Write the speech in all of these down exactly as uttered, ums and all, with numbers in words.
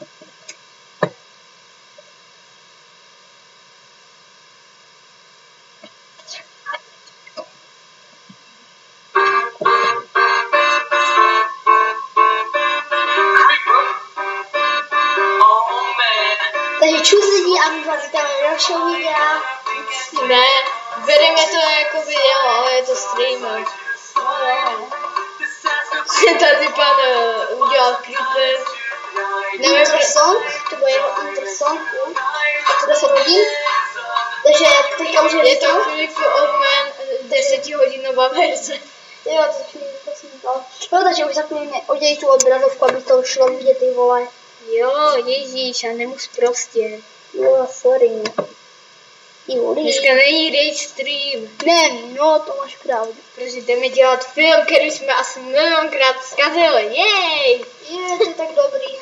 Takže čus lidí a my vás vítáme dalšího videa. Ne, bereme to jako video, ale je to stream. No, no. Tady pan uh, udělal creeper. Intro song, to bude jeho intro song, to deset hodin. Takže teďka už je Je to Cliff Oldman desetihodinová verze. Jo, to chvíli to jsem dal. No, takže už za chvíli oddělí tu obrazovku, aby to šlo vidět, ty vole. Jo, ježíš, a nemus prostě. Jo, sorry. Ty vole. Dneska není rage stream. Ne, no, to máš pravdu. Protože jdeme dělat film, který jsme asi milionkrát zkazili. Jej! Je, to je tak dobrý.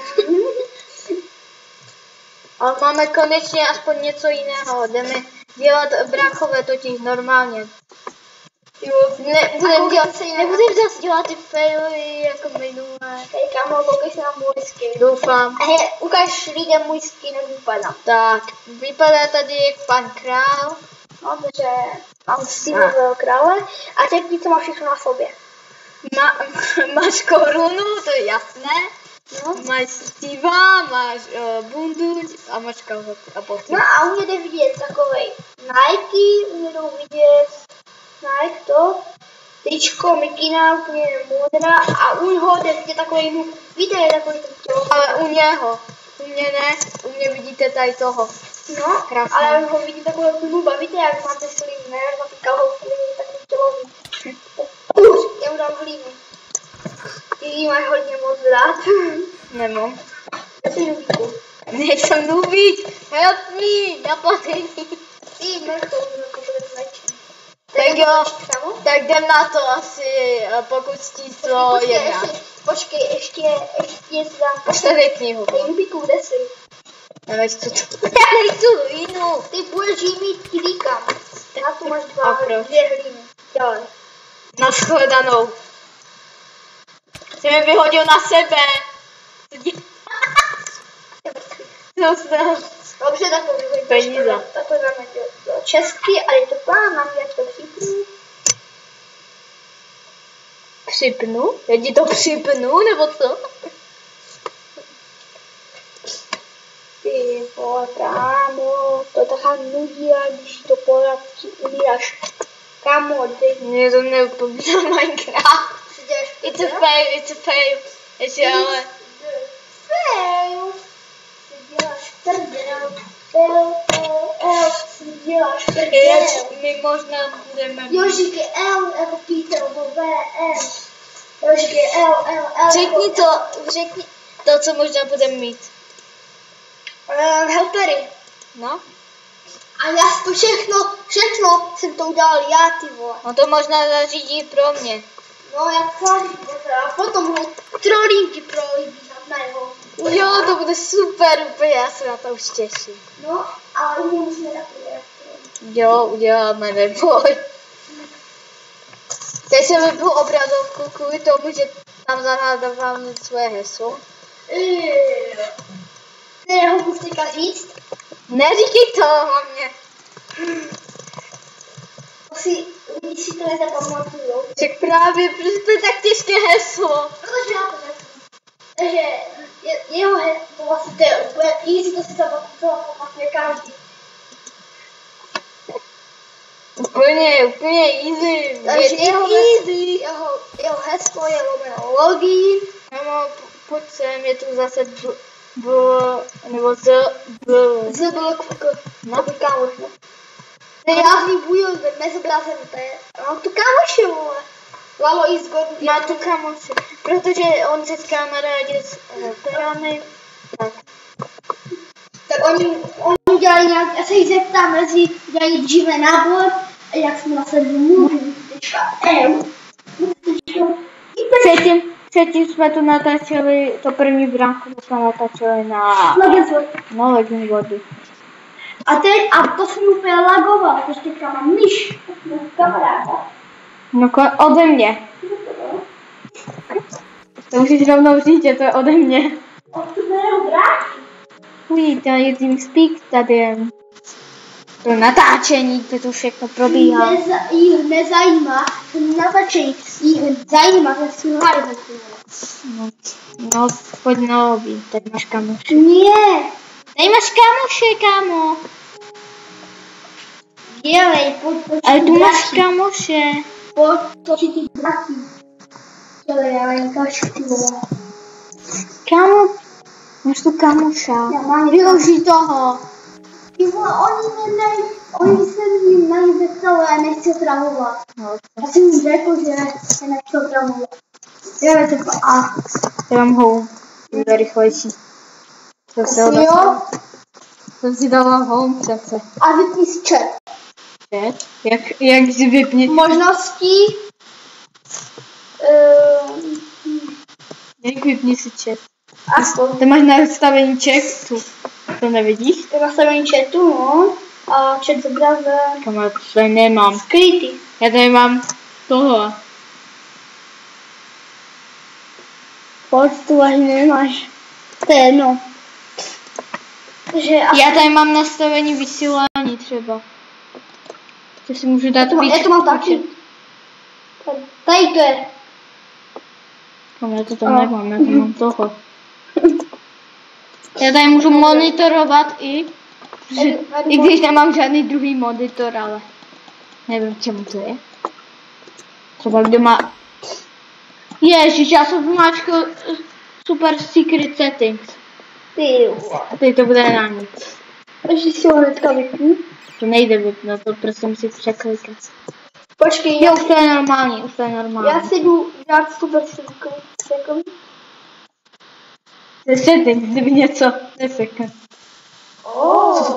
Ale máme konečně aspoň něco jiného. Jdeme dělat bráchové totiž normálně. Jo, ne, budem dělat, nebudem zase dělat ty faily jako minulé. Tady kámo, koukej se na můj skin. Doufám. A he, ukáž lidem můj skin, jak vypadá. Tak, vypadá tady jak pan král. No, takže mám stínového krále a teď co má všechno na sobě. Ma, máš korunu, to je jasné. No. Máš Steva, máš uh, bundu a máš kalhoty a boty. No a u mě jde vidět takovej Nike, u mě jdou vidět Nike to, tričko Mikina, úplně modrá a u něho jde vidět takový nuk. Víte, je takový ten tělo. Ale u něho, u mě ne, u mě vidíte tady toho. No, krásný. ale u něho vidíte takového nuba, víte, jak máte slim, ne, jak máte kalhoty, takový tělový. Už, já mu dám hlínu. Ty máš hodně moc rád. Nemám. Já jsi nubíku. Nejsem nubík, help me, naplatení. Ty mrchou, jako bude značný. Tak jo, tak jdem na to asi, pokud číslo jedna. Počkej, ještě, ještě si dám Pošlej knihu. Ty nubíku, kde jsi? Nevíš, co to? Já nechci hlínu. Ty budeš jí mít klíkam. Na tu máš dva, A proč? dvě hlíny. Dělej. Nashledanou. Jsi mi vyhodil na sebe. Co jsem? Dobře, tak to vyhodím. Peníze. Tak to dáme do, do česky a je to plán, mám jak to připnu. Připnu? Já ti to připnu, nebo co? Ty vole, kámo, to je taková nudila, když to poradí umíráš. Kámo, ty. Mně to neupomíná Minecraft. It's a fail, it's a fail. Ještě ale... Fail. Si děláš prdel. Fail, fail, L. Si děláš prdel. My možná budeme... Jožík je L, jako Peter, nebo V, L. Jožík je L, L, L. Řekni to, řekni to, co možná budeme mít. Uh, helpery. No? A já to všechno, všechno jsem to udělal já, ty vole. No to možná zařídí pro mě. No, já celý a potom ho trolínky prolíbíhat na jeho. Jo, to bude super, úplně, já se na to už těším. No, ale u mě musíme taky dělat. Jo, uděláme, neboj. Teď jsem vypnul obrazovku kvůli tomu, že tam zanádávám svoje heslo. Ty ho můžu teďka říct? Neříkej to hlavně. Si, lidi si to nezapamatujou. Tak právě, protože to je tak těžké heslo. Protože já to řeknu. Takže je, jeho heslo, to vlastně to je úplně easy, to si zapamatuje každý. Úplně, úplně easy. Takže je jeho, easy. jeho, jeho heslo je lomeno login. Kámo, pojď sem, je tu zase b, b nebo z, b. Z bylo k, k, No. k kámoš, no. Nejávný builder, nezobrazen, to je, mám tu kámoše, vole. Lalo i zgodný. Má tu kámoše, protože on se s kamarádě s helperami. Tak. Tak oni, oni dělají nějak, já se jich zeptám, jestli dělají dříve nábor, a jak jsme na sebe mluvili, tečka, ew. Předtím, předtím jsme tu natáčeli, to první bránku jsme natáčeli na... Legends World. No, Legends World. A teď, a to jsem úplně lagoval, protože teďka mám myš, kamaráda. No, ode mě. To musíš rovnou říct, že to je ode mě. Od mého bráky. fuj, to je TeamSpeak tady. To natáčení, to tu všechno probíhá. Neza, jich nezajímá, to natáčení, jich zajímá, že si hrají. No, no, pojď na lobby, tak máš kamoše. Ne, Nemáš kamoše, kámo. dělej, pojď točit Ale tu máš draky. kamoše. Pojď točit ty draky. Dělej, ale jakáž chvíle. Kámo, máš tu kamoša. Já mám Využij toho. Ty vole, oni mě nej, oni se mě najvecali, já nechci travovat. No, Já jsem jim řekl, že se nechci travovat. Já to a. já mám home. Je rychlejší. To se Jo. ho Jsem si dala home přece. A vypni si chat. Chat? Jak, jak si vypni? Možností. Uh, Jak vypni si chat? Aspoň. Ty máš nastavení chatu. To nevidíš? To nastavení chatu, no. A chat s obrazem. Kam já to tady nemám. Skrytý. Já tady mám toho. Pojď, tu ani nemáš. To je jedno. Takže asi... Já tady mám nastavení vysílání třeba. To si můžu dát Já to, mám- víc. já to mám taky. Tady, tady to je. Kam já to tam nemám, já tam mám toho. Já tady můžu monitorovat i, že, i když nemám žádný druhý monitor, ale nevím, čemu to je. Třeba kdo má... Ježiš, já jsem zmáčkl super secret settings. Ty vole. A teď to bude na nic. Takže si ho hnedka vypnu. To nejde vypnout, to prostě musí překlikat. Počkej, Jo, už to je normální, už to je normální. já si jdu dát super second. Settings, kdyby něco, nesekne. Oh.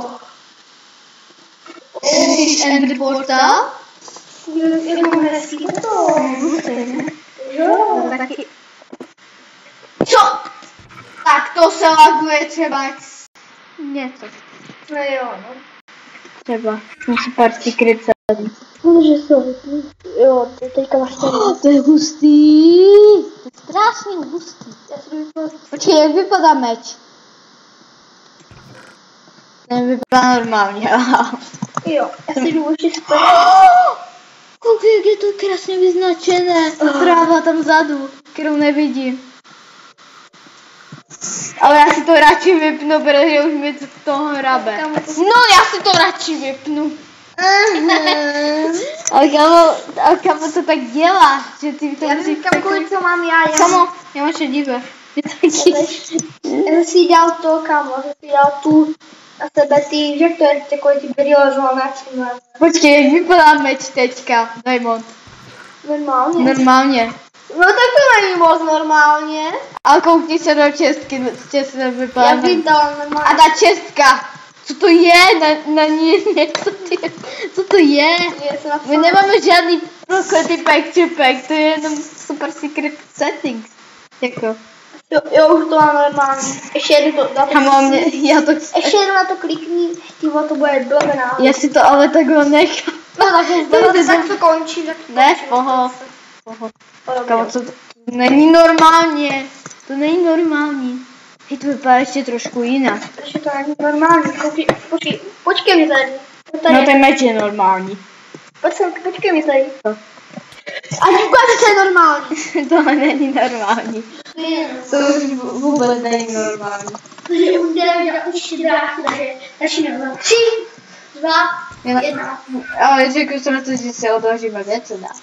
Když end portal? Jak mám hezký to. Jo. Taky. Co? Tak to se laguje třeba něco. No jo, no. Třeba super secret settings. Protože jsou vypnu. Jo, to teďka máš tady. Oh, to je hustý. To je strašně hustý. Já si jdu vypnout. Počkej, jak vypadá meč? Ten vypadá normálně. Jo, já si jdu ještě super. Koukej, jak je to krásně vyznačené. Tráva tam vzadu, kterou nevidím. Ale já si to radši vypnu, protože už mi to toho hrabe. No, já si to radši vypnu. Ale kamo, ale kamo to tak děláš, že ty to Já musíš vím, kam kolik to mám já. já Kamo, já máš divé. Ty taky. Já jsem si dal to, kámo, já jsem si dal tu na sebe ty, že to je takový ty brýle Počkej, jak vypadá meč teďka, Diamond? Normálně. Normálně. No tak to není moc normálně. Ale koukni se do čestky, čestky vypadá. Já bych dala normálně. A ta čestka, co to je? Na, na ní je něco, ty, co to je? Je to My nemáme žádný prokletý picture pack, to je jenom super secret settings. Jako. Jo, jo, už to mám normálně. Ještě jednu to, na to Kamo, mě, já to... Ještě jednu na to klikni, ty vole, to bude dovená. Já si to ale takhle nechám. No tak to, To to, je tak to končí. Tak to Ne, končí. poho. Poho. Poho. Kamo, co to? To není normálně. To není normální. Hej, to vypadá ještě trošku jinak. Ještě to není normální. Koukej, počkej, počkej mi tady. To tady. No ten meč je normální. Pojď sem, počkej mi tady. Co? A říkáš, že to je normální. Tohle není normální. To už vůbec není normální. Takže už jdeme dělat už dráky, takže začínáme. Tři, dva, jedna. Ale řekl jsem na to, že se odložíme, kde co dá.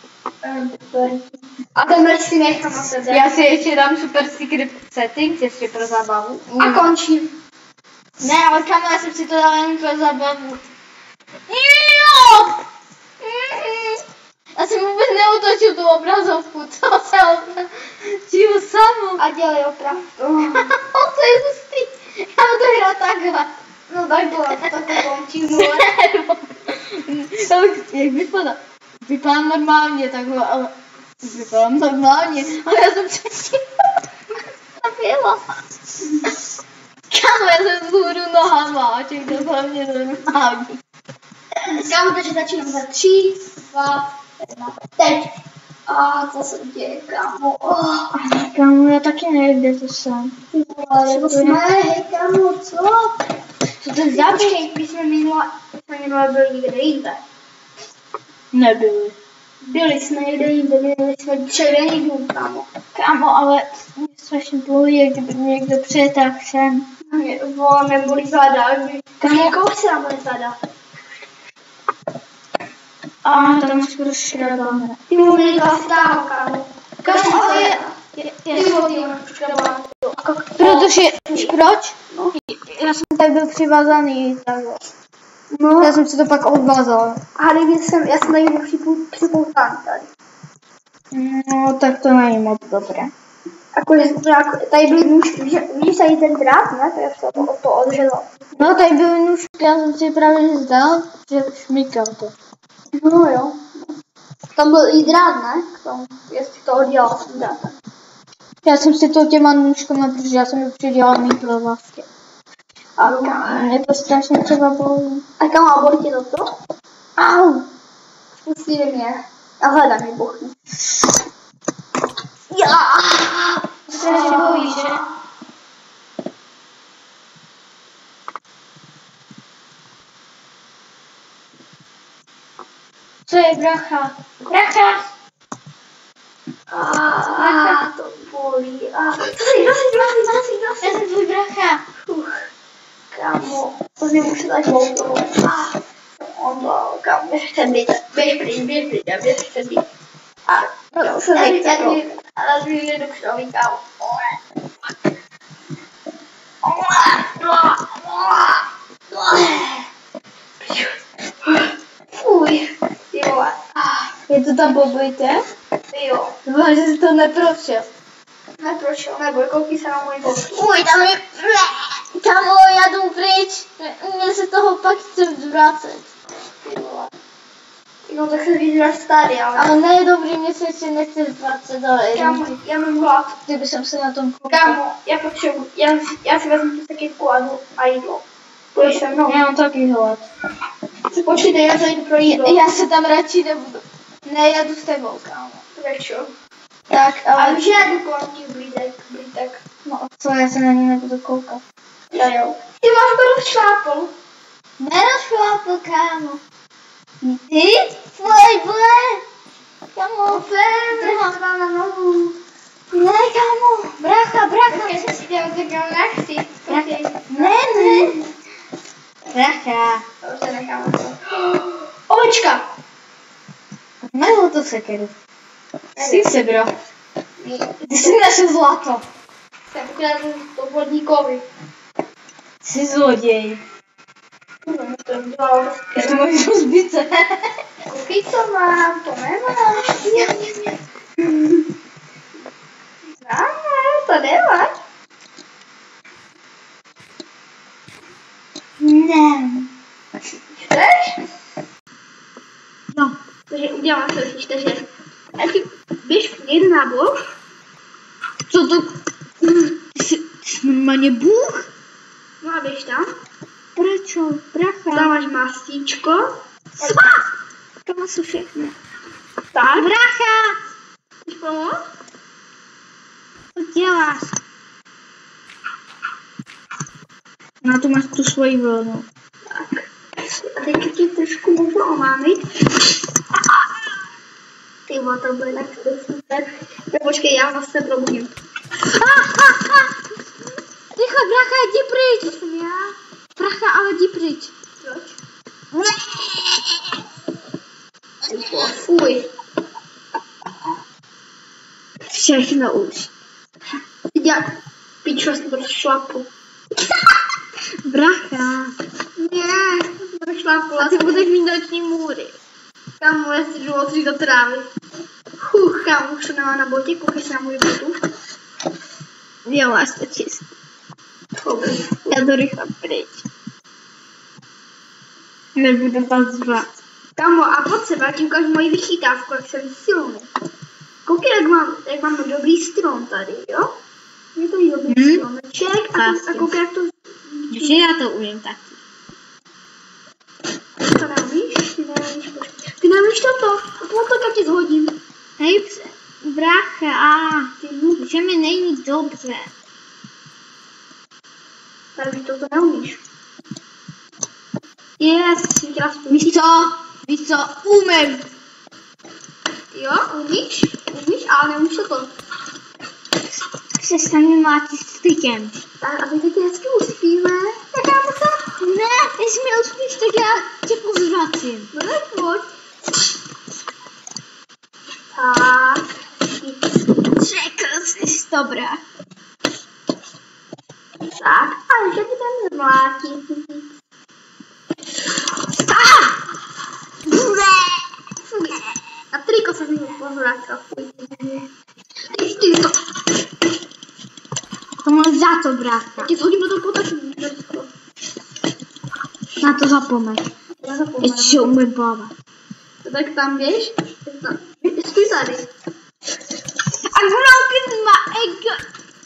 A ten meč si nechám na sebe. Já si ještě dám super secret settings, ještě pro zábavu. A končím. Ne, ale kamo, já jsem si to dala jen pro zábavu. Jo! Já jsem vůbec neotočil tu obrazovku, to se otočilo samo. A dělej opravdu. To je hustý. Já budu hrát takhle. No tak bylo, tak to končím. Ale jak vypadá? Vypadá normálně takhle, ale vypadám normálně, ale já jsem předtím zabila. Kámo, já jsem vzhůru nohama a těch to hlavně normální. Kámo, takže začínám za tři, dva, jedna, teď. A to se děje, kámo. Oh. Kámo, já taky nevím, kde to jsem. Ale to jsme, hej, kámo, co? Co to za Počkej, my jsme minule, jsme minule byli někde jinde. Nebyli. Byli jsme někde jinde, byli jsme červený dům, kámo. Kámo, ale mě strašně bolí, jak kdyby mě někdo přijetal sem. Vole, mě bolí záda, kámo, koho se nám bolí záda? A tam už budu škrabáme. Ty mu mě dva stáho, kámo. Kámo, ale je, ty mu ty škrabáme. Protože, víš proč? No. Já jsem tady byl přivázaný, takže. No. Já jsem si to pak odvázal. A kdyby jsem, já jsem tady byl připoután tady. No, tak to není moc dobré. Jakože jako, tady byly nůžky, víš, víš tady ten drát, ne? To je to, to, to odřezal. No, tady byly nůžky, já jsem si právě zdal, že šmíkal to. No jo. Tam byl i drát, ne? K tomu, jestli to oddělal s tím drátem. Já jsem si to těma nůžkama, protože já jsem ji přidělal mý provázky. A mě to strašně třeba bolí. A kam má bolí tě toto? Au! Pustí mě. A hledám je bochnu. Já! Strašně bolí, že? Co je, bracha? Bracha! A to bolí. A co si, co si, co si, co si, co si? Já jsem tvůj bracha. Uf, kámo, to si musí dát voltou. A on to, kámo, běž chcem být, běž pryč, běž pryč, já běž chcem být. A to se nechce to. Ale mi jde do křoví, kámo. Fuj, ty vole. Je to tam pobojte? Jo. Doufám, že jsi to neprošel. Neprošel, nebo koukej se na můj bok. Uj, tam je... Kamo, já jdu pryč. Mě se toho pak chce vracet. Ty vole. No tak se víc tady, ale... Ale ne, dobrý, mě se ještě nechce vracet, ale... Kámo, já mám hlad. Kdyby jsem se na tom koukal. Kámo, já potřebuji, já, já si vezmu tu sakitku a, jdu a jídlo. Půjdeš se mnou? Já mám taky hlad. Počkejte, já zajdu pro jídlo. Já se tam radši nebudu. Ne, já jdu s tebou, kámo. Prečo? Tak, ale... Ale už já jdu kolem těch blídek, blídek. No co, já se na ně nebudu koukat. Já jo. Ty máš to rozšlápl. Nerozšlápl, kámo. Ty? Fuj, fuj. Kámo, Drhám vám na nohu. ne, kámo. Bracha, bracha. Já si dělám tak nechci. Ne, ne. Bracha. To už se necháme. Ovečka. Nebo to sekeru. Jsi sebral. Ty jsi našel zlato. Jsem ukradl to vodníkovi. Jsi zloděj. Hm, to je dělal. Už to máš rozbice. Koukej, co mám, to nemáš. Mňam, mňam, mňam. Ne, to nemáš. Ne. Chceš? No. Takže udělám to ještě, takže ty běž někde na bok. Co to? Ty jsi, ty jsi normálně Bůh? No a běž tam. Prečo? Bracha. Tam máš masíčko. Svá! To má jsou všechny. Tak. Bracha! Chceš pomoct? Co děláš? No tu máš tu svoji vlnu. Tak. A teď tě trošku můžu omámit. Ty vole, to bude tak super. Tak počkej, já vás se probudím. Rychle, bracha, jdi pryč! To jsem já. Bracha, ale jdi pryč. Proč? Ty vole, fuj. Všechno už. Ty dělá pičo, jsem to šlapu. Bracha. Ne, to šlapu. A ty budeš mít noční můry. Kámo, já si jdu otřít do trávy. Huch, kámo, už to nemá na botě, koukej se na můj botu. Jo, máš to čistý. Dobrý. Já jdu rychle pryč. Nebudu tam zvát. Kámo, a pod sebe ti ukážu moji vychytávku, jak jsem silný. Koukej, jak mám, jak mám dobrý strom tady, jo? Je to dobrý Hmm? stromeček a, a koukej, jak to... Že já to umím taky. To neumíš? Ty neumíš, počkej. Ty neumíš toto? To to, jak tě zhodím. Hej, Brácha, a že mi není dobře. Takže to neumíš. Yes, víš co? Víš co? Umím. Jo, umíš? Umíš, ale neumíš to. Přestaň mi mlátit stykem. Tak, a my teď hezky uspíme. Tak já to ne, jestli mě uspíš, tak já tě pozvracím. No tak pojď. Tak. Řekl jsi, dobré. Tak, ale že ti tam zmlátí. A triko se mi pozvrátil. Ty, ty to. To máš za to, brácha. Ti zhodím do toho potažení. Na to zapomeň. Já zapomenu. Ještě umím plavat. Tak tam běž. Stůj tady. A broken my egg.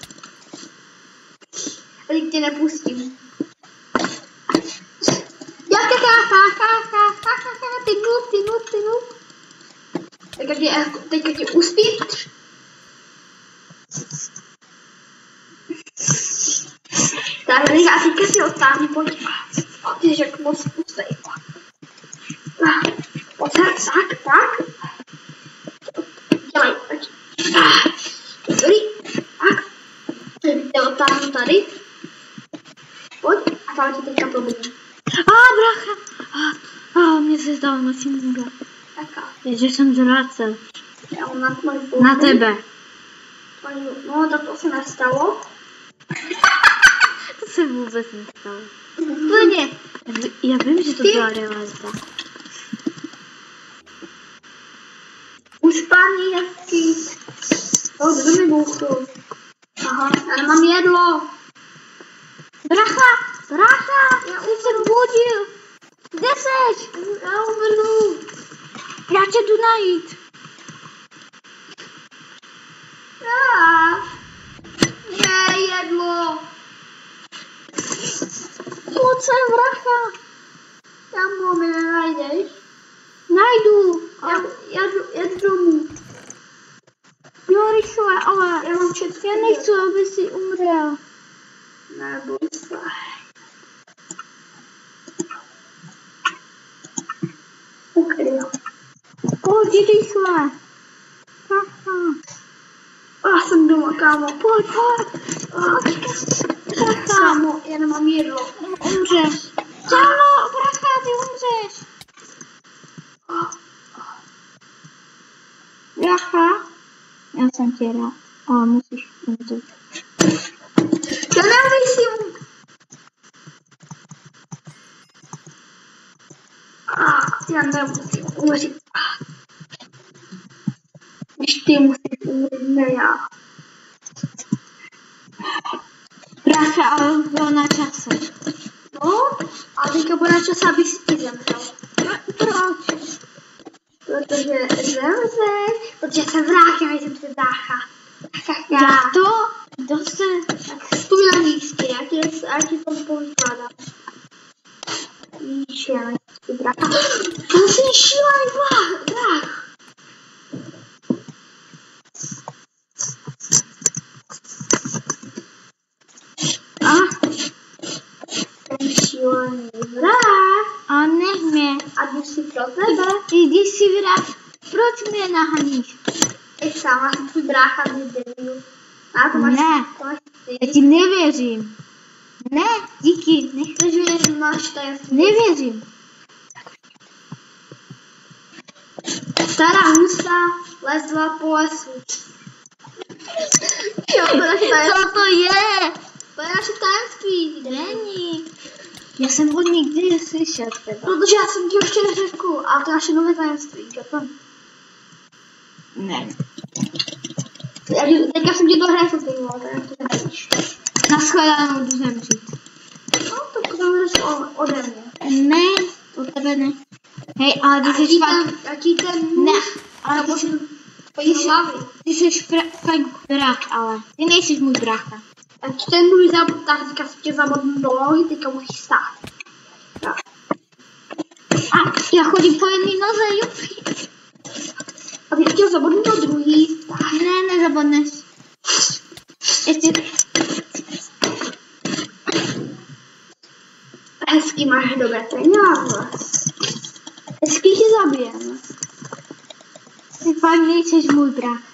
A teď tě nepustím. Já ha, ha, ha, ha, ha, ha, ha, ty noob, ty noob, ty noob. Teďka tě, teďka tě uspím. Tak, teďka asi teďka si odtáhni, pojď. A ty jsi jak moc pustej. Pojď, tak, tak. Dělej, tak. Dobrý, tak. Teď tě odtáhnu tady. Pojď, a tam tě teďka probudím. A brácha. A, a mě se zdala nosím můžu. Taká. Že jsem zvracel. Já mám na tvoji Na tebe. No, tak to se nestalo. To se vůbec nestalo. Úplně. Já vím, že to byla realita. Uspání hezký. O, kdo mi bouchl? Aha, já nemám jedlo. Bracha, bracha, já už jsem budil. Kde seš? Já umrnu. Já tě jdu najít. Já. Ne, jedlo. Pojď sem, bracha. Já mu mi nenajdeš. Najdu. Já, já, já jdu domů. Jo, rychle, ale Já mám četky. já nechci, aby si umřel. Neboj se. Ukryl. Pojď rychle. Bracha. Já jsem doma, kámo. Pojď, pojď. Bracha. Kámo, já nemám jedlo. Umřeš. Čau, bracha, ty umřeš. Bracha. Já jsem tě rád, ale musíš umřít. Já neumím. Já nemusím umřít. Když ty musíš umřít, ne já. Bracha, ale už bylo na čase. No, a teďka bude na čase, abych si ty zemřel. Proč? Protože zemřeš, protože jsem vrátil, jsem se brácha. Jak to? Kdo se? Tak stůj na místě, já ti, já ti to povykládám. Víš, já nechci brácha. To jsi šílený vrah, vrah. A? Ten šílený vrah. A nech mě. A když si pro tebe, Ty, když jsi vrah, proč mě nahaníš? teď sama jsem tvůj brácha nedělil. A to máš, Ne. to máš ty. Já ti nevěřím. Ne, díky, nech. Takže máš tajemství. Nevěřím. Stará husa lezla po lesu. Jo, to je naše tajemství. Co to je? To je naše tajemství. Není. Já jsem ho nikdy neslyšel teda. Protože já jsem ti ještě neřekl, ale to je naše nové tajemství. Kapam. Ne. Já, teďka jsem ti to řekl, ty vole, to je to nevíš. Naschledanou jdu zemřít. No, to budeš ode mě. Ne, to tebe ne. Hej, ale ty Já jsi ti fakt... ten, já ti ten Ne, muž ale ty jsi... zamočím Ty tvojí jsi, hlavy. ty jsi fra- fakt brach, ale ty nejsi můj brácha. Já ti ten muž zab... Tak teďka jsem tě zabodnu do nohy, teďka musíš stát. Tak. A já chodím po jedné noze, jupi. A bych chtěl zabodnout to druhý. Ne, nezabodneš. Ještě... Hezký máš dobré peníze. Hezký tě zabijem. Ty fakt nejseš můj brat.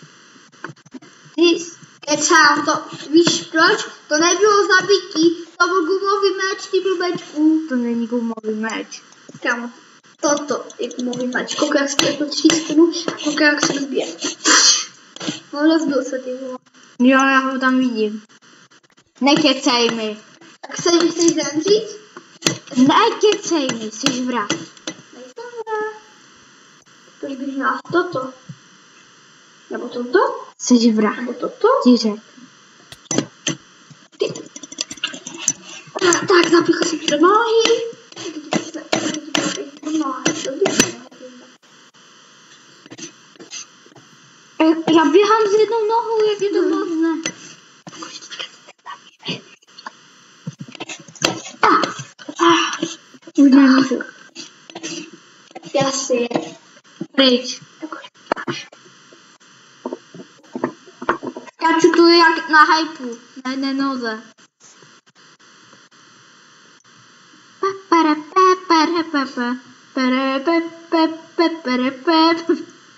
Ty kecám to, víš proč? To nebylo zabití, to byl gumový meč, ty blbečku. To není gumový meč. Kámo, toto je gumový meč. Koukej, jak se to třísknu a koukej, jak se rozbije. No, rozbil se ty vole. Jo, já ho tam vidím. Nekecej mi. Tak se mi chceš zemřít? Nekecej mi, jsi vrah. Nejsem vrah. Proč bych měla toto? Nebo toto? Jsi vrah. Nebo toto? Ti řek. Tak, tak, zapíchu si do nohy. Já běhám s jednou nohou, jak je to možné. Už nemůžu. Já si Pryč. Skáču tu jak na hypu. Na jedné noze. Papara papara papa. Para papa papara papa.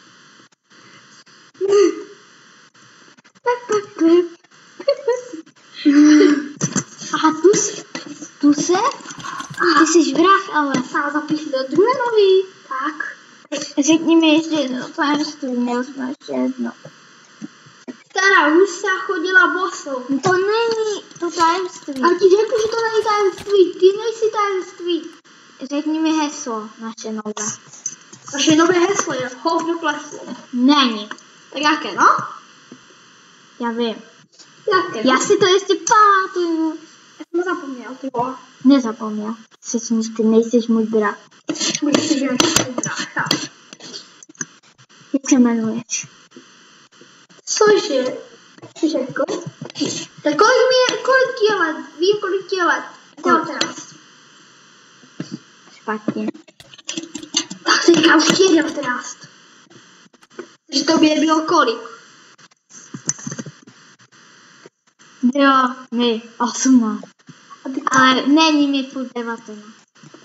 Aha, tu se, tu se? Ty jsi vrah, ale. A zapíš do druhé nohy. Tak. Řekni mi ještě jedno tajemství, měl jsme ještě jedno. Stará husa chodila bosou. To není to tajemství. A ti řeknu, že to není tajemství. Ty nejsi tajemství. Řekni mi heslo, naše nové. Naše nové heslo je hovno kleslo. Není. Tak jaké, no? Já vím. Jaké? Já si to ještě pamatuju. Já jsem zapomněl, ty vole. Nezapomněl. Jsi, ty nejsiš můj brat. Myslím, že nejsi můj brácha. Jak se jmenuješ? Cože? Ty řekl? Tak kolik mi je, kolik ti je let? Vím, kolik ti je let. devatenáct. Špatně. Tak teďka už ti je devatenáct. Takže tobě bylo kolik? Jo, mi osmnáct. Ale není mi furt devatenáct.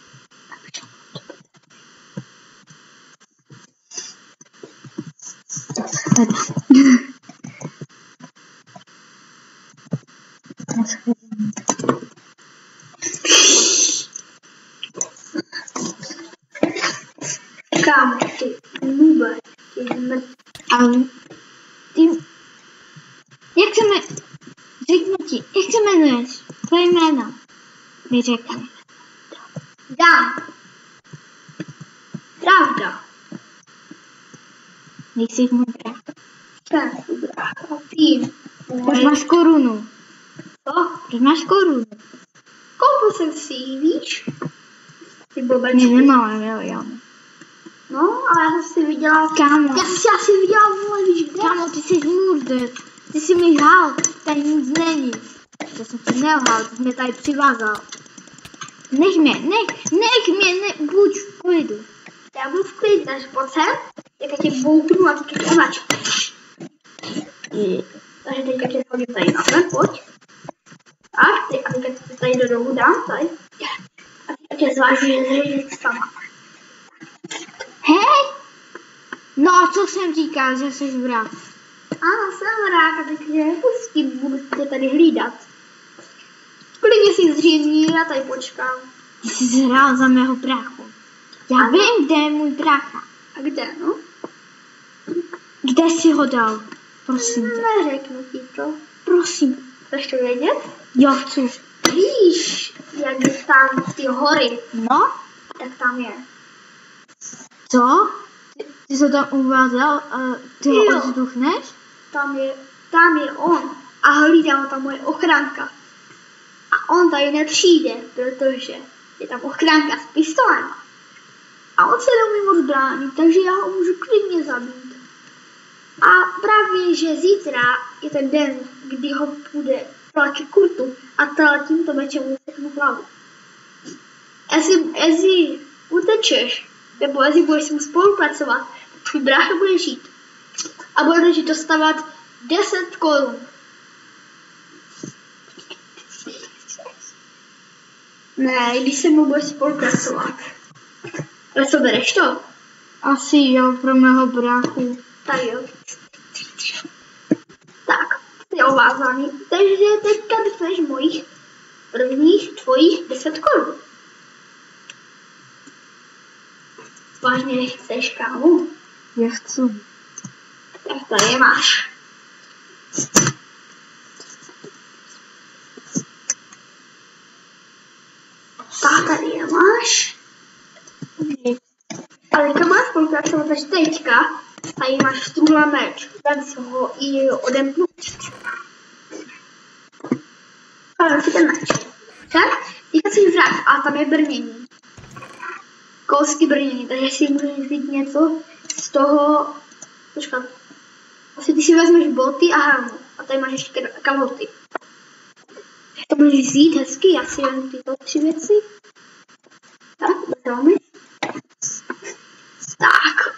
Kámo, ty nube, ty mrt. Ale ty... Jak se jmenuješ? Řeknu ti, jak se jmenuješ? Tvoje jméno mi řekni. Dan. Pravda. Nejsi můj brat. Ten brácha. Ty. Proč máš korunu? Co? Proč máš korunu? Koupil jsem si ji, víš? Ty blbečky. Ne, nemám, jo, jo. No, ale já jsem si vydělal. Kámo. Já jsem si asi vydělal, vole, víš kde? Kámo, ty jsi murder. Ty jsi mi lhal, tady nic není. To jsem ti nelhal, ty jsi mě tady přivázal. Nech mě, nech, nech mě, ne, buď v klidu. Já budu v klidu, takže pojď sem. Teďka tě bouknu a teďka tě omač. Takže teďka tě hodím tady na zem, pojď. Tak, ty, a teďka tě tady do domu dám, tady. A teďka tě zvážuji s hvězdicama. Hej! No a co jsem říkal, že jsi vrah? Ano, jsem vrah, a teď tě nepustím, budu tě tady hlídat. Klidně si zřízní, já tady počkám. Ty jsi zhrál za mého bráchu. Já Ano. vím, kde je můj brácha. A kde, no? Kde jsi ho dal? Prosím tě. Neřeknu ti to. Prosím. Chceš to vědět? Jo, chci. Víš, jak je tam ty hory, No? tak tam je. Co? Ty, ty jsi tam uváděl, uh, ty ho Jo. odzduchneš? Tam je, tam je on a hlídá ho tam moje ochránka. A on tady nepřijde, protože je tam ochránka s pistolem. A on se neumí moc bránit, takže já ho můžu klidně zabít. A právě, že zítra je ten den, kdy ho půjde tlačit kurtu a tím to mečem mu seknu hlavu. Jestli, jestli utečeš, nebo jestli budeš s ním spolupracovat, tvůj brácha bude žít. A bude ti dostávat deset korun. Ne, když se mnou budeš spolupracovat. Ale co bereš to? Asi jo, pro mého bráchu. Tak jo. Tak, jsi ovázaný. Takže teďka dostaneš mojich prvních tvojich deset korun. Vážně chceš, kámo? Já chci. Tak tady je máš. Tak tady je máš. Ale teďka máš spolupracovat, takže teďka tady máš v tuhle meč. Tak si ho i odemknout. Ale si ten meč. Tak? Teďka si vrát a tam je brnění. Kousky brnění, takže si můžeš vzít něco z toho. Počkat. Asi ty si vezmeš boty a helmu. A tady máš ještě kaloty. To můžeš vzít hezky, já si vezmu tyto tři věci. Tak, dáme. Tak.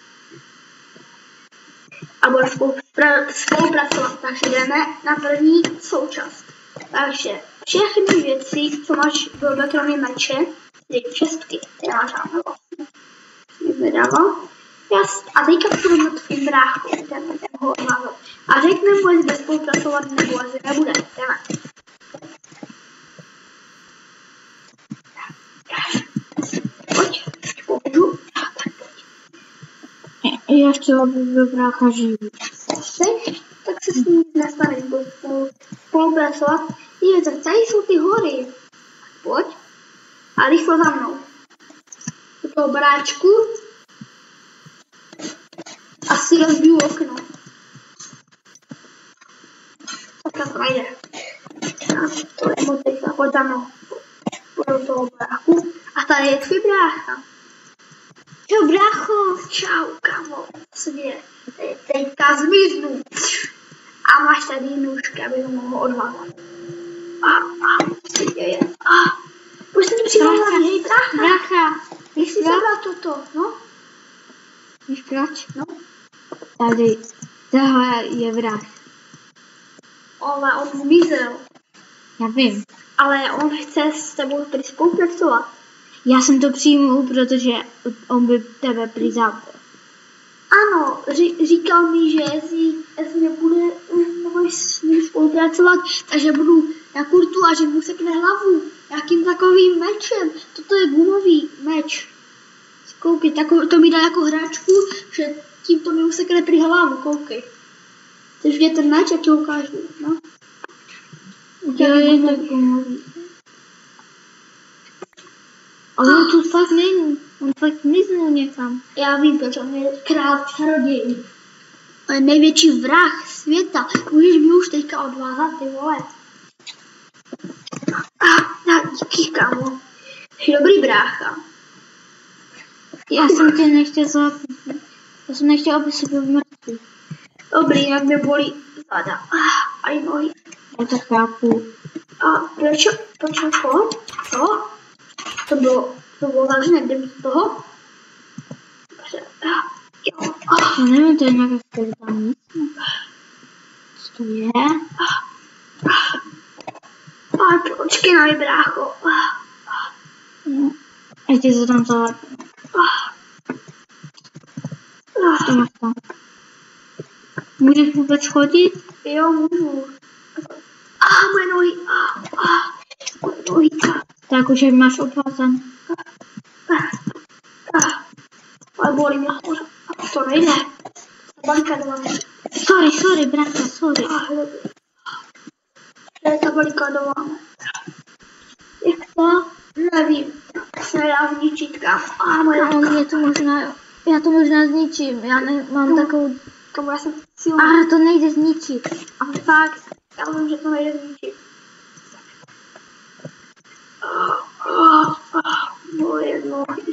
A budeme spolupracovat, takže jdeme na první součást. Takže všechny věci, co máš v kromě meče, ty čestky, ty máš žádné vlastně. Nic nedávám. A teďka půjdeme na tvým bráchu, ten, ten ho odházat. A řekneme mu, jestli spolupracovat nebo jestli nebude. Jdeme. Pojď, pomůžu. Já chci, aby byl brácha živý. Chceš? Tak se s ním nestaneš, budu spolupracovat. Je, tak tady jsou ty hory. Pojď. A rychle za mnou. Do toho baráčku. Asi rozbiju okno. Tak to najde. To je moc teďka, pojď za mnou. Pojď do toho bráchu. A tady je tvůj brácha. Čau brácho, čau kamo, co se děje? Teďka zmiznu. A máš tady nůžky, aby ho mohl odházat. A, a, co se děje? A, pojď se mi přihlásit, hej brácha. Brácha. Ty jsi zabral toto, no? Víš proč? No. Tady, tohle je vrah. Ale on zmizel. Já vím. Ale on chce s tebou tady spolupracovat. Já jsem to přijmul, protože on by tebe přizal. Ano, ří, říkal mi, že jestli, jestli nebude uh, s ním spolupracovat, takže budu na kurtu a že mu sekne hlavu. Jakým takovým mečem. Toto je gumový meč. Koukej, takový, to mi dal jako hráčku, že tímto mi usekne prý hlavu, koukej. Chceš vidět ten meč, jak ti ho ukážu, no? Jo, je to gumový. Ale on tu fakt není. On fakt miznul někam. Já vím, proč on je král čarodějů. On je největší vrah světa. Můžeš mi už teďka odvázat, ty vole. A, a díky, kámo. Jsi dobrý brácha. Já jsem tě nechtěl zlápit. Já jsem nechtěl, aby jsi byl mrtvý. Dobrý, jak mě bolí záda. A i nohy. Já to chápu. A proč, proč to? Co? To bylo, to bylo zavřené, kde z toho? Jo. Já nevím, to je nějaká skrytá místnost. Co to je? A počkej na mě, brácho. No. A ty se tam zalepím. Co máš tam? Můžeš vůbec chodit? Jo, můžu. A moje nohy. A, a, moje nohy. Tak už je máš odvázaný. Ale bolí mě pořád. To nejde. Banka doma. Sorry, sorry, brácha, sorry. To je ta banka doma. Jak to? Nevím. Se nedá zničit, kam. A moje Kámo, mě to možná, já to možná zničím. Já nemám takovou... Kamu, já jsem silný. A to nejde zničit. A fakt, já vím, že to nejde zničit. Moje nohy.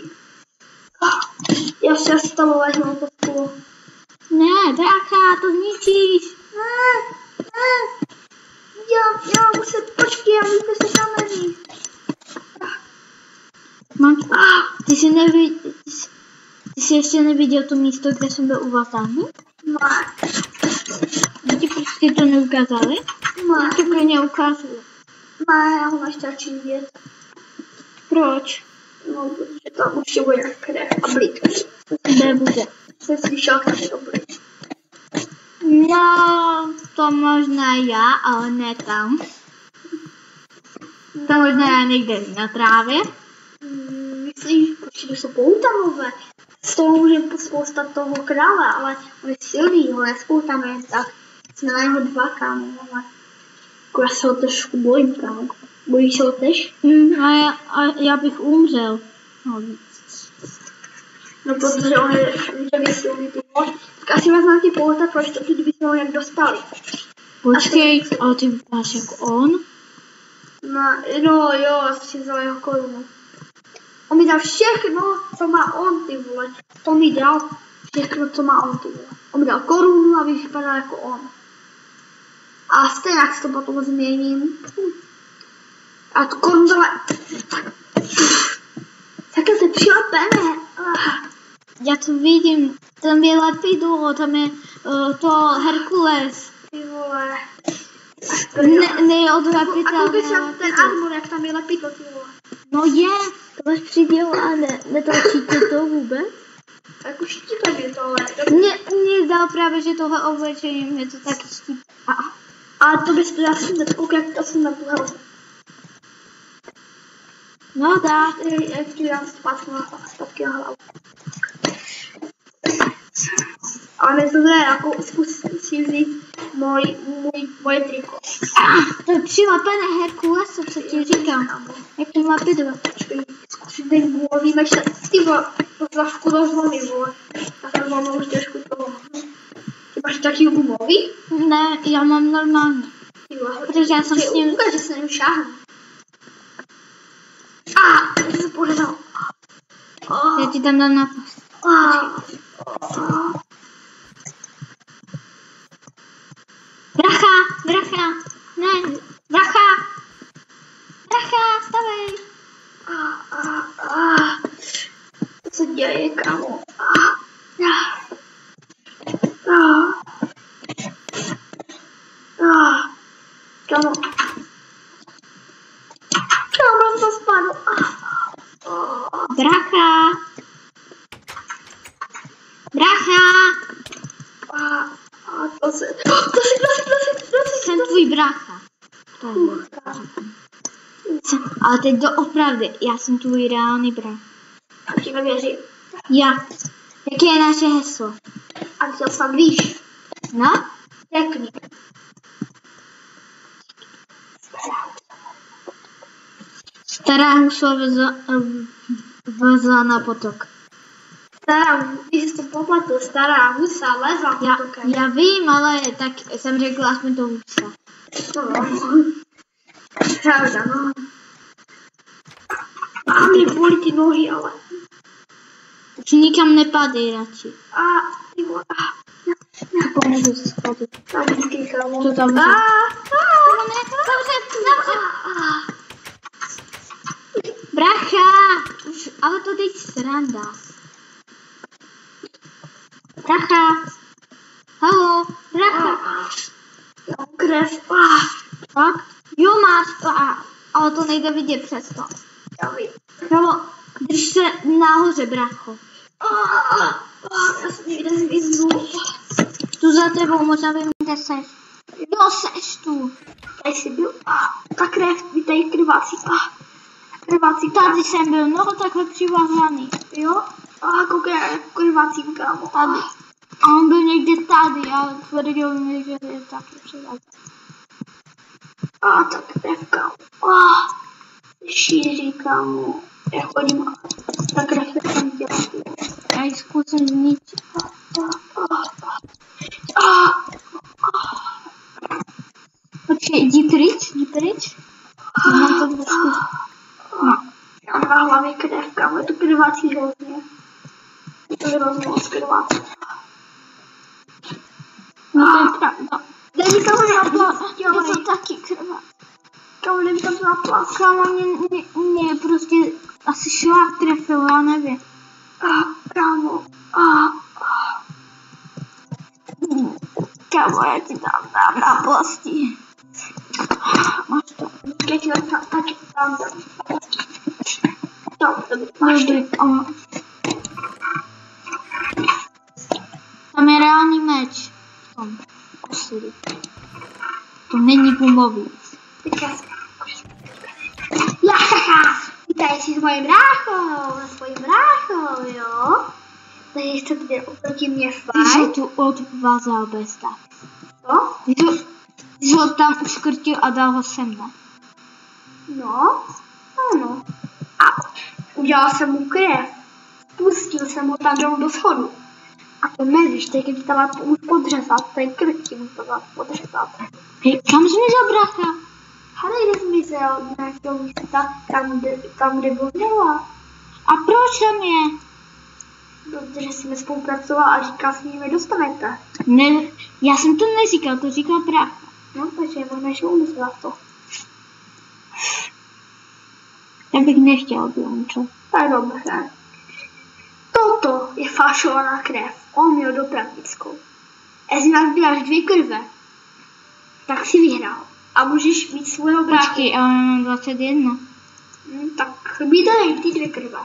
Já si asi tam vezmu to spolu. Ne, brácha, to zničíš. Ne, ne. Já, já musím, počkej, já víte se tam nevíc. Mám, ty si neví, Ty jsi ještě neviděl to místo, kde jsem byl uvazaný? Ne. Ti prostě to neukázali? Ne. To klidně ukázali. Ne, já ho ještě radši vidět. Proč? No, protože tam určitě bude krev a blídky. Nebude. Jsem slyšel, jak je to blídky. No, to možná já, ale ne tam. To možná někde na trávě. Mm, myslíš, protože jsou poutanové. Z toho může spousta toho krále, ale on je silný, ho nespoutáme tak. Jsme na něho dva, kámo, ale jako já se ho trošku bojím, kámo. Bojíš se ho tež? Mm, a, já, a já bych umřel. No, No, protože on je více silný, ty vole. Tak asi vezmeme ty pouta, proč to ty bychom ho jak dostali. počkej, ale ty vypadáš jako on? No, no jo, asi vzal jeho korunu. On mi dal všechno, co má on, ty vole. To mi dal všechno, co má on, ty vole. On mi dal korunu, aby vypadal jako on. A stejně jak to potom změním. A tu korunu dala... Také se přilepené. Já to vidím, tam je lepidlo, tam je uh, to Herkules. Ty vole. Ne, ne od A lepidla. koukej se na ten armor, jak tam je lepidlo, ty vole. No je, to máš přidělo a ne, netlačíte to vůbec? Tak už ti to je to, ale... Mně, mně dal právě, že tohle oblečení mě to taky štípá. Ale to bys to já sundat, koukej, jak to sundat tu helmu. No dá. Jak ti dám zpátky na zpátky na hlavu. Ale mě to zde, jako zkus si vzít můj, můj, moje triko. To je přilepené Herkulesa, co ti říkám. Jak to lepidlo. Počkej, zkus teď mluvíme, že ty vole, to trošku rozlomí, vole. Já jsem mám už trošku toho. Ty máš taky gumový? Ne, já mám normálně. Ty vole, Protože já jsem s ním... Ukáž, že se ním šáhnu. A, to se pořádal. Já ti tam dám napast. Bracha, bracha, ne, bracha, bracha, stavej. A, a, a. Co se děje, kámo? A, a, a, a. Kámo. Kámo, to spadlo. Bracha, bracha. A, a to se, to se, to se, to se, to se, Jsem tvůj bracha. To je jsem, ale teď doopravdy, já jsem tvůj reálný brat. A ti nevěřím. Já. Jaké je naše heslo? A ty to snad víš. No? Řekni. Stará husla vezla na potok. Stará, ty jsi to popletl, stará husa lezla Já, potokem. já vím, ale tak jsem řekla aspoň to husa. No, pravda, no. A mě bolí ty nohy, ale... Už nikam nepadej radši. A, ty vole, a... Pomůžu si spadit. Tam vždycky, kámo. To tam A, může. a, Bracha! Už, ale to teď sranda. Bracha! Halo, bracha! já mám krev, a, Tak? Jo, máš, a, ale to nejde vidět přesto. já vím. Kámo, drž se nahoře, bracho. A, a, a, já jsem někde zmiznu. Tu za tebou, možná vím, kde seš. Jo, seš tu. Tady jsi byl, a, ta krev, tady krvácí, a, krvácí, Tady jsem byl, no takhle přivázaný. jo? A, koukej, jak krvácím, kámo. Tady. A on byl někde tady, ale tvrdil mi, že je taky přivázaný. A, ta krev, kámo. A, šíří, kámo. Já chodím, a ta krev je tam dělá. Já ji zkusím zničit. Počkej, jdi pryč, jdi pryč. Mám to trošku. No. Já mám na hlavě krev, kámo, je to krvácí hrozně. Je to hrozně moc krvácí. No to je pravda. Dej mi tam na plas, Je to taky krvá. kámo, dej mi tam na plas. Kámo, mě, mě, mě prostě asi šlák trefil, já nevím. A, kámo, kámo, já ti tam dám na posti. Máš to? Já ti tam taky tam dám. To, to by Dobrý, kámo. Tam je reálný meč. V tom posily. To není gumový. Já taká! Vítaj si s mojím bráchou, s svojím bráchou, jo? Takže to bude oproti mě Ty fajn. jsi tu odvázal bez tak. Co? Ty jsi, ty jsi ho tam uškrtil a dal ho sem, ne? No, ano. A udělal jsem mu krev. Pustil jsem ho tam dolů do schodu. A to nevíš, teď když tam můžu podřezat, tady krk ti můžu podřezat. Hej, kam zmizel brácha? Ale kde zmizel z nějakého místa, tam, kde, tam, kde byl Nela. A proč tam je? Protože jsme spolupracovali a říkal, s nimi dostanete. Ne, já jsem to neříkal, to říkal brácha. No, takže možná, že umyslela to. Já bych nechtěl, aby on čo. Tak dobře. Toto je falšovaná krev. On měl dopravnickou. Jestli nás děláš dvě krve, tak si vyhrál. A můžeš mít svého bráchu. Počkej, ale mám dvacet jedna. Hm, tak mi dej ty dvě krve.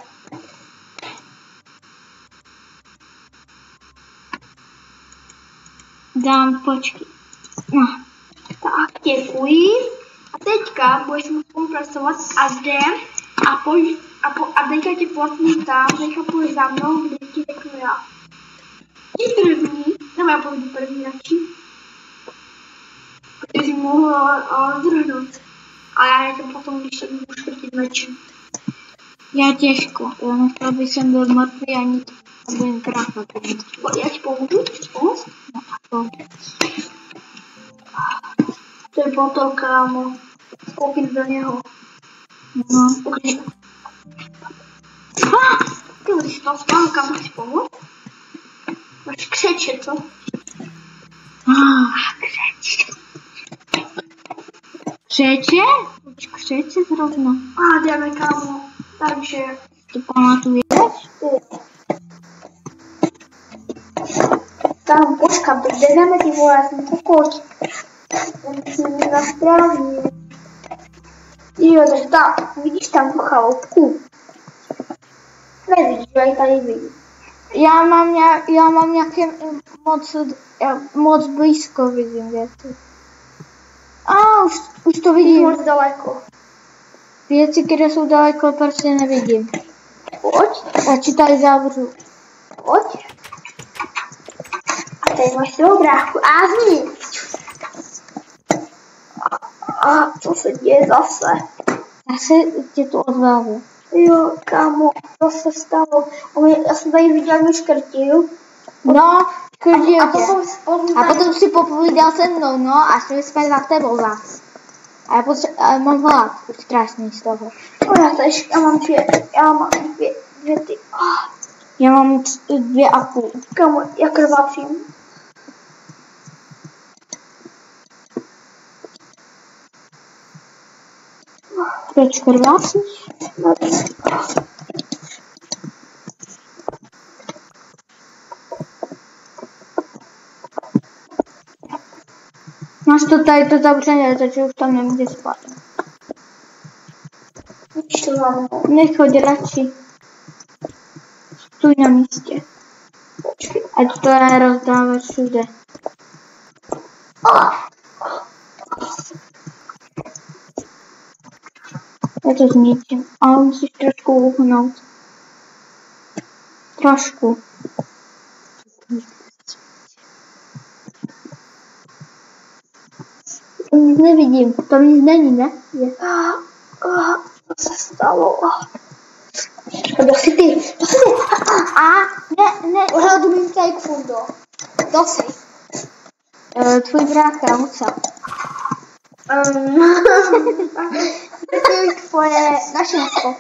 Dám, počkej. No. Tak, děkuji. A teďka budeš mu spolupracovat a jdem a pojď a, po, a teďka tě poslím tam, teďka půjdeš za mnou, kde ti řeknu já. Ti první, nebo já půjdu první radši, protože jsi mohl zdrhnout. A já tě potom, když se můžu škrtit mečem. Já těžko, já nechtěl, aby jsem byl mrtvý ani aby jen brácha. Já ti pomůžu? Pomoct? No a to. To je potom, kámo. Koukni do něho. No. Okay. Ah! Ty když to spal, kam chceš pomoct? Máš křeče, co? Ah, křeče. Křeče? Už křeče zrovna. A ah, jdeme, kámo. Takže... To pamatuješ? Tam, počkám, teď jdeme, ty vole, já jsem pokoj. Musím jít na správně. Jo, takže tam, vidíš tam tu chaloupku? Nevidíš, já ji tady vidím. Já mám, nějak, já mám nějaké moc, já moc blízko vidím věci. A už, už to vidím. Moc daleko. Věci, které jsou daleko, prostě nevidím. Pojď. Já ti tady zavřu. Pojď. A tady máš svou bráchu. A zní. A co se děje zase? Zase tě to odvážu. Jo, kámo, co se stalo? Já jsem tady viděl, že škrtil. No, škrtil a, tě. a, potom, potom, A potom si popovídal se mnou, no, a šli jsme za tebou zase. A já, potře- a já mám hlad, strašný z toho. No, já, tady, já mám dvě, já mám dvě, dvě ty. Ah, Já mám t- dvě a půl. kámo, já krvácím. Proč krvácíš? No, Máš to tady to zavřené, takže už tam nemůže spát. víš, to mám. Nech ho radši. Stůj na místě. Počkej. Ať to je rozdávat všude. Ah, Já to zničím, ale musíš trošku uhnout. Trošku. Nic nevidím, tam nic není, ne? Je. ah, ah, co se stalo? Ah. Kdo jsi ty? Kdo jsi ty? A, ne, ne. Ohladu mým taekwondo. Kdo jsi? Uh, tvůj brácha, Husa. Um, Takový tvoje našinsko.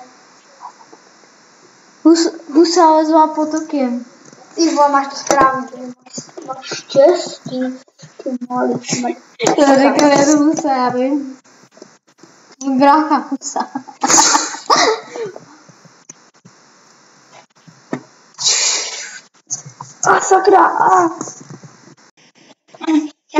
Hus, Husa lezla potokem. Ty vole, máš to správně. Máš, máš štěstí. Ty malý smrt. Já řekl, já to Husa, já vím. Tvůj brácha Husa. A sakra, a.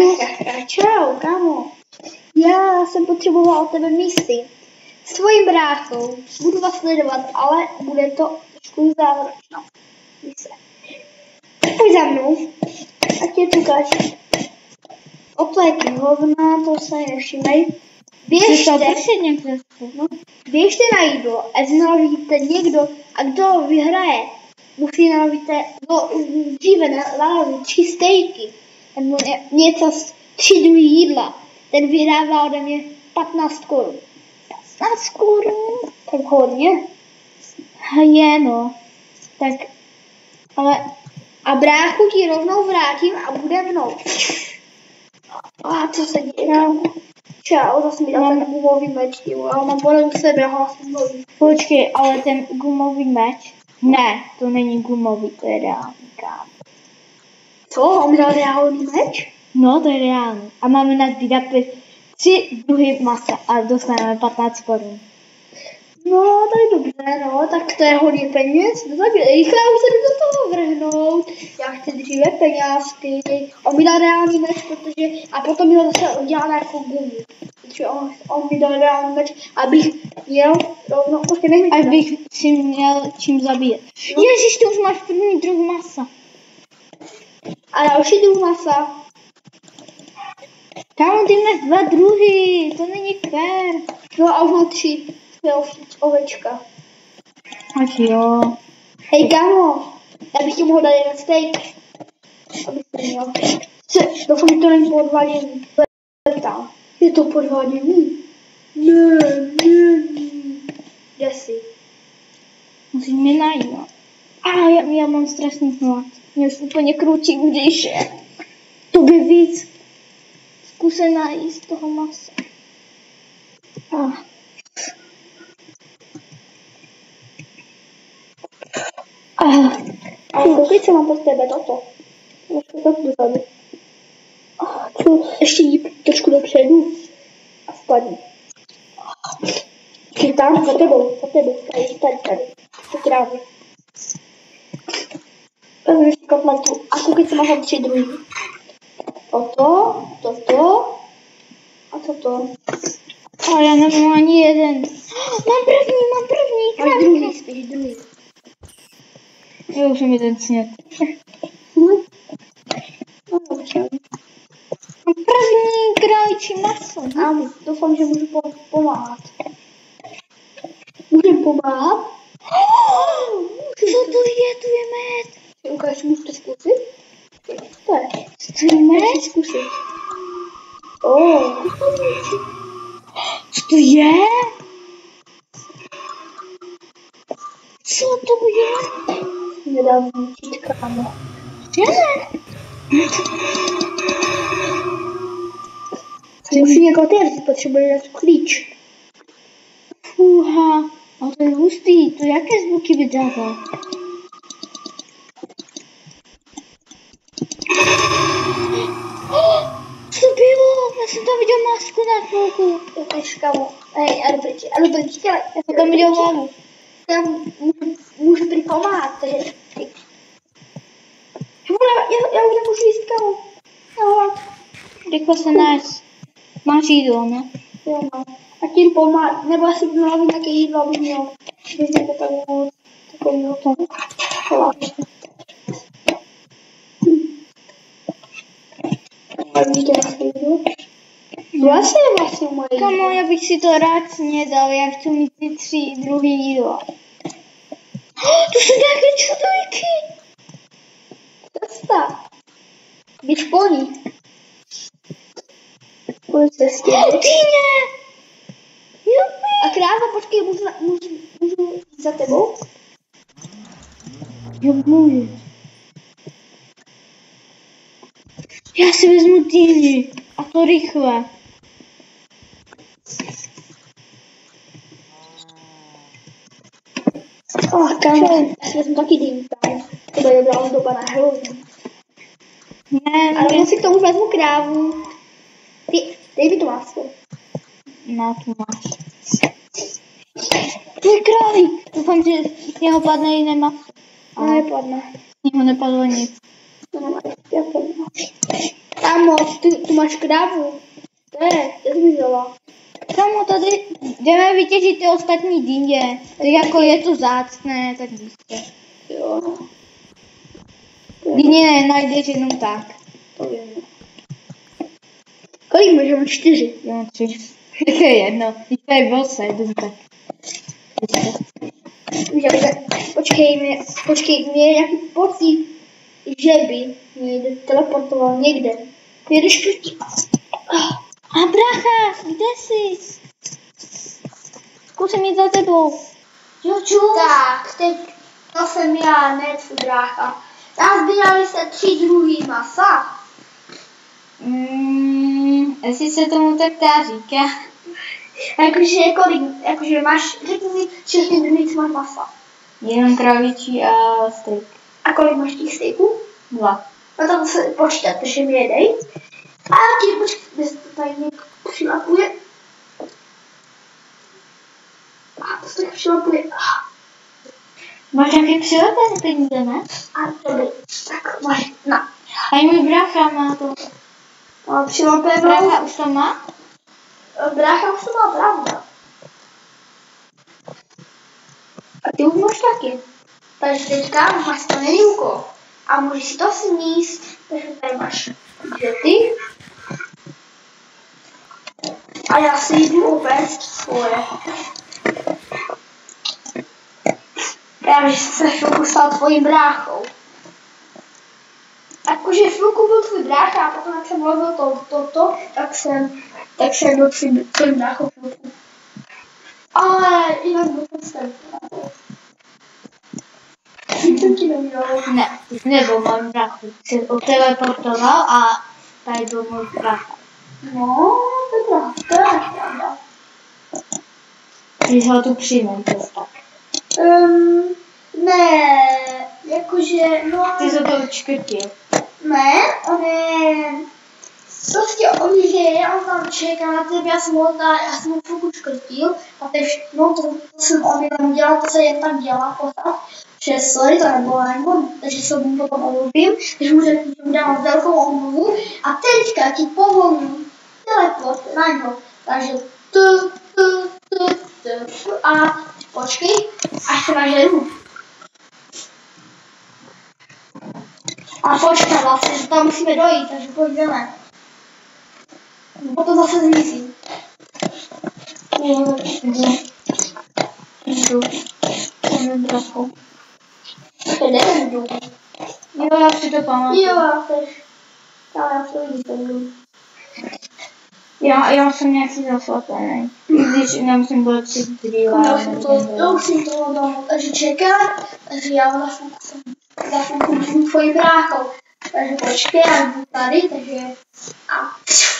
Čau, kámo. Já jsem potřebovala od tebe misi. S tvojím bráchou. Budu vás sledovat, ale bude to trošku zázračná mise. Pojď za mnou. A tě tu ukážu. Opléky hovna, to se nevšimnej. Běžte, no, běžte na jídlo a nalovíte někdo a kdo vyhraje, musí nalovíte no, dříve nalovit tři stejky nebo ně, něco z tři druhý jídla. Ten vyhrává ode mě patnáct korun. patnáct korun? Tak hodně. Je no. Tak, ale a bráchu ti rovnou vrátím a bude mnou. A co se děje? Čau, zase mi dal ten gumový meč, ale mám podle u sebe hlasný mluví. Počkej, ale ten gumový meč? Ne, to není gumový, to je reálný, kámo. Co? On mi dal reálný meč? No, to je reálný. A máme nazbírat tři druhy masa a dostaneme patnáct korun. No, tak dobře, no, tak to je hodně peněz. No tak rychle už se jdu do toho vrhnout. Já chci dříve peňázky. On mi dal reálný meč, protože, a potom mi ho zase udělal jako gumu. Protože on, on mi dal reálný meč, abych měl rovno, počkej, nech mi abych si měl čím zabíjet. No. Ježiš, ty už máš první druh masa. A další druh masa. Kámo, ty máš dva druhy, to není fér. No a už mám tři. Ovečka. Ach jo. Hej, kámo, já bych ti mohl dát jeden steak. Abych to měl. Doufám, že to není podvádění. Tam. Je to podvádění? Ne, ne, ne. Kde jsi? Musíš mě najít. A já, já mám strašný hlad. Mě už úplně krutí, když je. To by víc zkusená jíst toho masa. Ah. Ah. A koukej, co mám pod tebe, toto. Ještě tak dozadu. Ah, co? Ještě jít trošku dopředu. A spadni. Chytám za tebou, za tebou, tady, tady, tady. To krávě. Vezmi ještě kotletu. A koukej, co máš tam tři druhý. Toto, toto a toto. A já nemám ani jeden. Mám první, mám první. Máš druhý, spíš druhý. Já už jsem jeden snět. No, dobře. Mám první králíčí maso. Áno, doufám, že můžu pomáhat. Můžem pomáhat? Co to je? Tu je med. Ukáž, můžu to zkusit? To je. To je med? Zkusit. Oh. Co to je? Co to je? Nedám zničit, kámo. Musím jako otevřít, potřebuje dát klíč. Fuha, a to je hustý, to jaké zvuky vydává? Co to bylo? Já jsem tam viděl masku na chvilku. To tež, kámo. Hej, ale pryč, ale pryč, ale Já jsem tam viděl hlavu. Já můžu, můžu prý pomáhat, takže... Já, já už nemůžu jíst, kámo. Já Rychle se nás. Máš jídlo, ne? Jo, no. A tím pomáhat, nebo asi budu hlavně nějaké jídlo, abych měl. Když jako takovou, takovou tomu. A vidíte na světlu? Vlastně je vlastně moje jídlo. Kamo, já bych si to rád snědal, já chci mít ty tři druhý jídla. To jsou nějaké čudojky. Cesta. Běž po ní. Pojď cestě. Týně! A kráva, počkej, můžu, můžu, můžu jít za tebou? Jo, můžu. Já si vezmu týni. A to rychle. Oh, kámo, já si vezmu taky dýň tam. To bude dobrá doba na Halloween. Ne, Ale ne. já si k tomu vezmu krávu. Ty, dej mi to máslo. Na tu máš. To je králík. Doufám, že z něho padne jiné maso. Ale nepadne. Z něho nepadlo nic. Kámo, ty, tu máš krávu. To je, to zmizela. Kámo, tady jdeme vytěžit ty ostatní dýně. Tak jako je to zácné, tak víte. Jo, no. Dýně nenajdeš jenom tak. To vím. Kolik máš? Mám čtyři. Já mám tři. To je jedno. Když tady bylo sedm, tak. Počkej, mě, počkej, mě je nějaký pocit, že by mě teleportoval někde. Mě jdeš proti. A brácha, kde jsi? Zkusím jít za tebou. Joču. Tak, teď to jsem já, ne tvůj brácha. Nazbírali se tři druhý masa. Mm, jestli se tomu tak dá říká. Jakože kolik, jakože máš, řekni mi, všechny druhy, co máš masa. Jenom kravičí a steak. A kolik máš těch steaků? Dva. No to se počítat, takže mi jedej. A ti počkej, kde se to tady někdo přilapuje. A to se tak přilapuje. Máš nějaký přilepené peníze, ne? A dobrý, tak máš, na. A i můj brácha má to. No, přilepenou. Brácha už to má? Brácha už to má, pravda. A ty už máš taky. Takže teďka máš to menýko. A můžeš si to sníst. Takže tady máš ty. A já si jdu opět svoje. Já bych se chvilku stal tvojím bráchou. Jakože chvilku byl tvůj brácha a potom jak jsem vlezl to, to, to, tak jsem, tak jsem byl tvým, tvým bráchou chvilku. Ale jinak byl podstatný. Jsem ti neměl. Ne, už nebyl můj brácha. Jsi odteleportoval a tady byl můj brácha. No, to je pravda, to je pravda. Když ho tu přijmem, to tak. Um, ne, jakože, no... Ty se to učkrtil. Ne, on je... Prostě on je, já on tam čeká na tebe, já jsem ho tam, já jsem ho furt škrtil a teď, no to, to jsem on tam dělal, to se jen tak dělá pořád, že sorry, to nebylo nebo, takže se mu potom omluvím, takže mu řeknu, že mu dávám velkou omluvu a teďka ti povolím teleport na něho, takže tu, tu, tu, tu, tu a počkej, až se nažeru. A počkej, vlastně, tam musíme dojít, takže pojďme. Potom zase zmizí. Jo, jdu. Jdu. Jsem bráchou. To nejdu. Jo, já si to pamatuju. Jo, já tež. Já to jdu. Já, já jsem nějaký zaslepený. Když nemusím bylo tři brýle. Já už to, já už jsem toho dal, takže čekám, takže já za chvilku jsem, za chvilku budu tvojím bráchou. Takže počkej, já jdu tady, takže a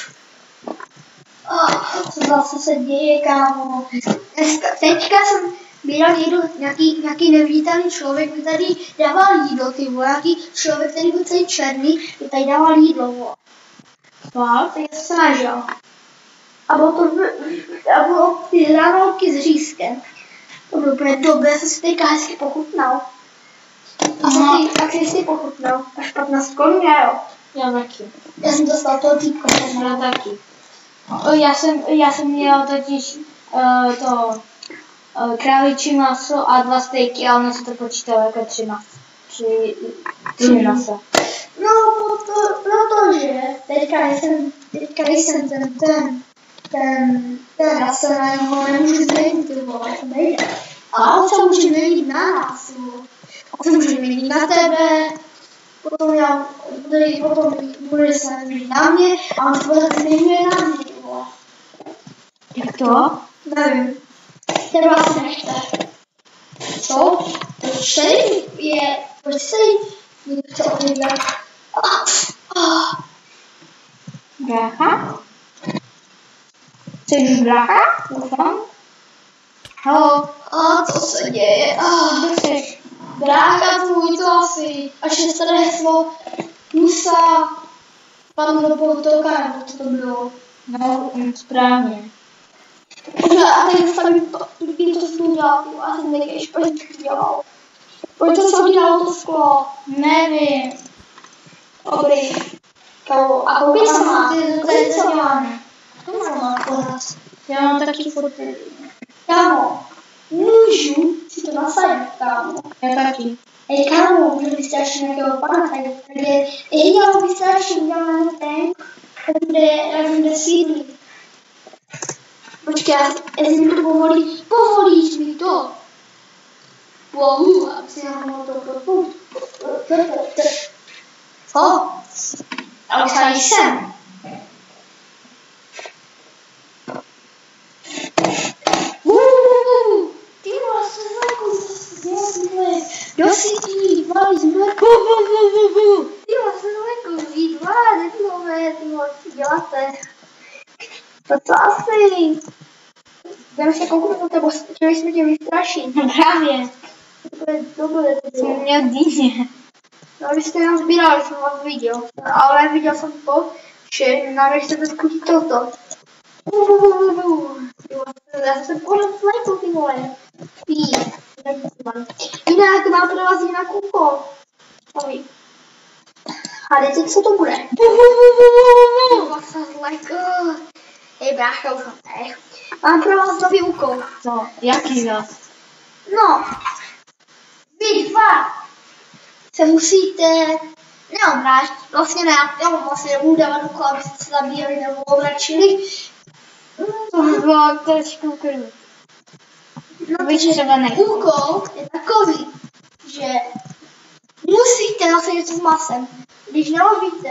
oh, co zase se děje, kámo. Dneska, teďka jsem bíral jídlo, nějaký, nějaký nevítaný člověk mi tady dával jídlo, ty vole, nějaký člověk, který byl celý černý, mi tady dával jídlo, vole. Fakt? Tak já jsem se snažil. A bylo to, a bylo ty hranolky s řízkem. To bylo úplně dobré, jsem si teďka hezky pochutnal. A jsem ty, tak jsem si pochutnal. Až patnáct korun, já jo. Já taky. Já jsem dostal toho týpka. Já taky. Já jsem, já jsem měl totiž uh, to uh, králičí maso a dva stejky, ale ono se to počítalo jako tři maso. Tři, tři maso. No, proto, protože teďka jsem, teďka jsem ten, ten, ten, ten rasa na něho nemůžu změnit, ty vole, to nejde. Ale on se může změnit na nás, vole. On se může změnit na tebe, potom já, tady, potom bude se změnit na mě a on se bude změnit na mě, ty vole. Jak to? Nevím. Tebe asi nechte. Co? Proč tady je, proč se jí chce odvědět? Brácha? Jsi brácha? Doufám. Haló. A co se děje? Kdo jsi? Brácha tvůj, to asi. Až je staré heslo Musa. Pan do potoka, nebo co to bylo? No, správně. A teď se mi to, když to jsem udělal, a jsem nekej, proč to dělal? Proč to jsem udělal to sklo? Nevím. Dobrý. Kámo, a koukej sama. To je co máme. To má poraz. Já mám taky fotky. Kámo, můžu si to nasadit, kámo. Já taky. Hej, kámo, můžu vystrašit nějakého pana tady. Takže, hej, já ho vystraším, udělám na tank, tak bude, jak bude sídlí. Počkej, jestli mi to povolí, povolíš mi to. Bohu, aby si já mohl to propůjt. Co? A už tady jsem. Uuu, ty vole, co je jako zjemné. Do sítí, malý zmrk. Ty vole, co je jako výdva, nebylo, ty vole, co děláte? To co asi? Jdeme se kouknout na tebo, chtěli jsme tě vystrašit. No právě. To je dobré, to Jsem bylo. měl divně. No, vy jste nás sbírali, jsem vás viděl. Ale viděl jsem to, že nám chcete zkusit toto. Já jsem se pořád slajkl, ty vole. Pí. Jinak mám pro vás jinak úkol. Ovi. Hádejte, co to bude. Já jsem slajkl. Hej, brácha, už ne. Mám pro vás nový úkol. Co? Jaký zas? No. Vy dva se musíte neobrátit. Vlastně ne, já vám vlastně nebudu dávat úkol, abyste se zabíjeli nebo obračili. To by bylo trošku krví. No, Víš, takže třeba ne. úkol je takový, že musíte zase něco s masem. Když nalovíte,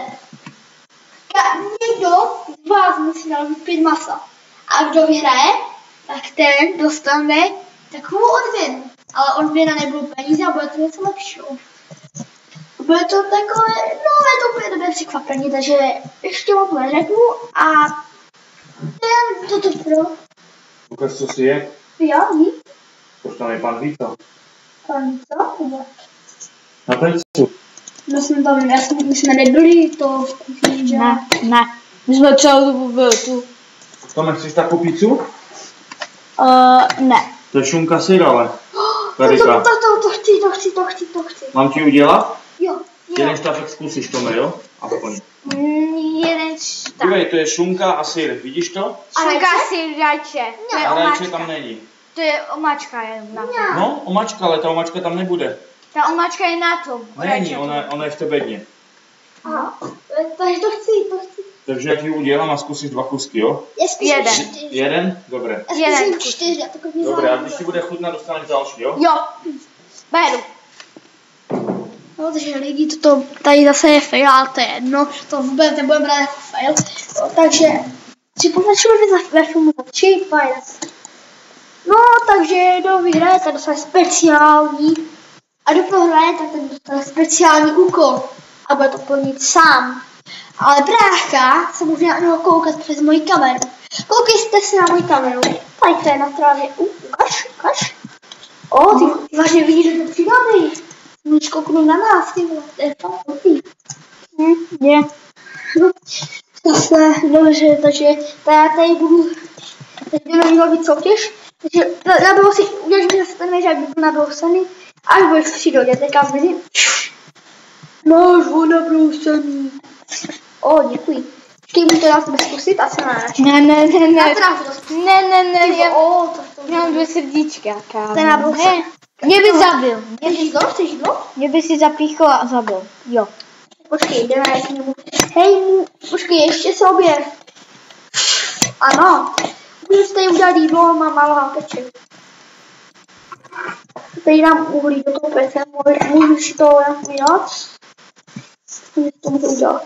ka- někdo z vás musí nalovit pět masa. A kdo vyhraje, tak ten dostane takovou odměnu. Ale odměna nebudou peníze a bude to něco lepšího. Bude to takové, no je to úplně dobré překvapení, takže ještě vám to neřeknu a ten, to to pro, Ukaž, co si je. já ví, Už tam je pan Víta. pan co? Nebo? Na pejcu. No jsme tam, já jsem, my jsme nebyli, to zkusím, že? Ne, ne. My jsme celou dobu byli tu. Tome, chceš takovou pizzu? Uh, ne. To je šunka syr, ale. To, to, Karika. to, to, to chci, to chci, to chci, to chci. Mám ti udělat? Jo, Jeden jo. štáfek zkusíš, Tome, jo? Aspoň. Mm, jeden šták. Dívej, to je šunka a syr, vidíš to? Šunka si rajče. To je A rajče omáčka. tam není. To je omáčka jenom na tom. No, omačka, ale ta omačka tam nebude. Ta omáčka je na tom. Není, ona, ona je v tebedně. Aha, takže to chci, to chci. Takže jak ji udělám a zkusíš dva kusky, jo? Já zkusím Jeden. čtyři. Jeden? Dobré. Já Jeden zkusím kus. čtyři, a takový Dobré, a když ti bude chutnat, dostaneš další, jo? Jo. Beru. No, takže lidi, toto tady zase je fail, ale to je jedno, to vůbec nebudeme brát jako fail. No, takže si pokračujeme ve filmu začít, fajn. No, takže kdo vyhraje, tak dostane speciální. A kdo prohraje, tak ten dostane speciální úkol. A bude to plnit sám. Ale brácha se může na něho koukat přes moji kameru. Koukejte se na moji kameru. Tady to je na trávě. Uh, ukaž, ukaž. O, ty, ty vážně vidíš, že to přidaný. Můžeš kouknout na nás, ty vole, to je fakt dobrý. Hm, je. No, zase, dobře, takže tady, tady budu, teď budeme dělat soutěž, takže nabil si, uděláš mi zase ten než, aby byl nabrousený, až budeš si dodět, někam mezi. Máš ho nabrousený. O, děkuji. Chtěj mi to dát sebe zkusit a se náš. Ne, ne, ne, Já ne. teda to zkusím. Ne, ne, ne, Ty, já o, to to. mám dvě srdíčka, kámo. To je nabrousený. Ne, mě by zabil. Chceš jídlo? Chceš jídlo? Mě by si zapíchl a zabil. Jo. Počkej, jdeme k němu. Hej, mu- počkej, ještě se objev. Ano. Můžu si tady udělat jídlo, mám málo hápeček. Tady dám uhlí do toho pece, můžu- můžu si to nějak udělat. Můžu to můžu udělat.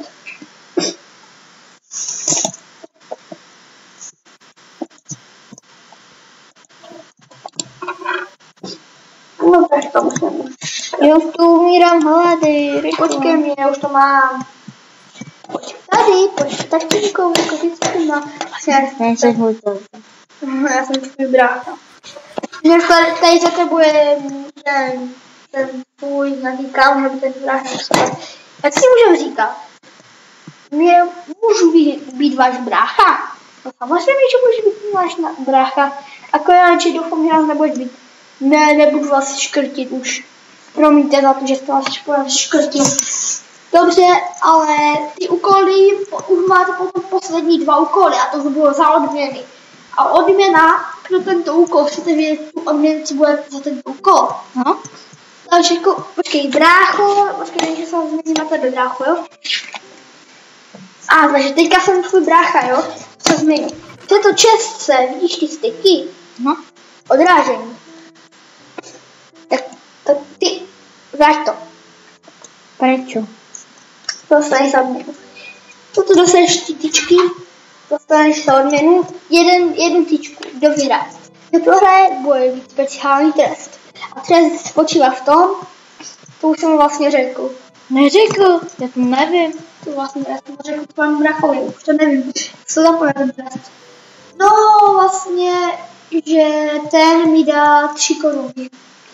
No tak to musím. Jo, tu umírám hlady. rychle. Počkej mě, já už to mám. Pojď tady, pojď tak tyčkou, kolik to má. Vlastně já Ne, jsi můj to. já jsem tvůj brácha. Jinak tady, tady za tebou je ten, ten tvůj nějaký kámo, nebo ten brácha. Jak si můžeme říkat? Mě můžu být, být váš brácha? No samozřejmě, že můžu být váš na, brácha. Akorát, že doufám, že nás nebudeš být. Ne, nebudu vás škrtit už. Promiňte za to, že jste vás škrtil. Dobře, ale ty úkoly, už máte potom poslední dva úkoly a to bylo za odměny. A odměna pro tento úkol, chcete vědět tu odměnu, co bude za tento úkol? No. Takže jako, počkej, brácho, počkej, že se vám změním na tebe, brácho, jo? A, takže teďka jsem tvůj brácha, jo? Se změním. V této čestce, vidíš ty styky? No. Odrážení. Tak, tak ty, vrať to. Prečo? Dostaneš za odměnu. Toto dostaneš ty tyčky, dostaneš za odměnu, jeden, jednu tyčku, kdo vyhraje. Kdo prohraje, bude mít speciální trest. A trest spočívá v tom, to už jsem vlastně řekl. Neřekl, já to nevím. To vlastně já jsem řekl panu brachovi, už to nevím, co zapomněl ten trest. No vlastně, že ten mi dá tři koruny.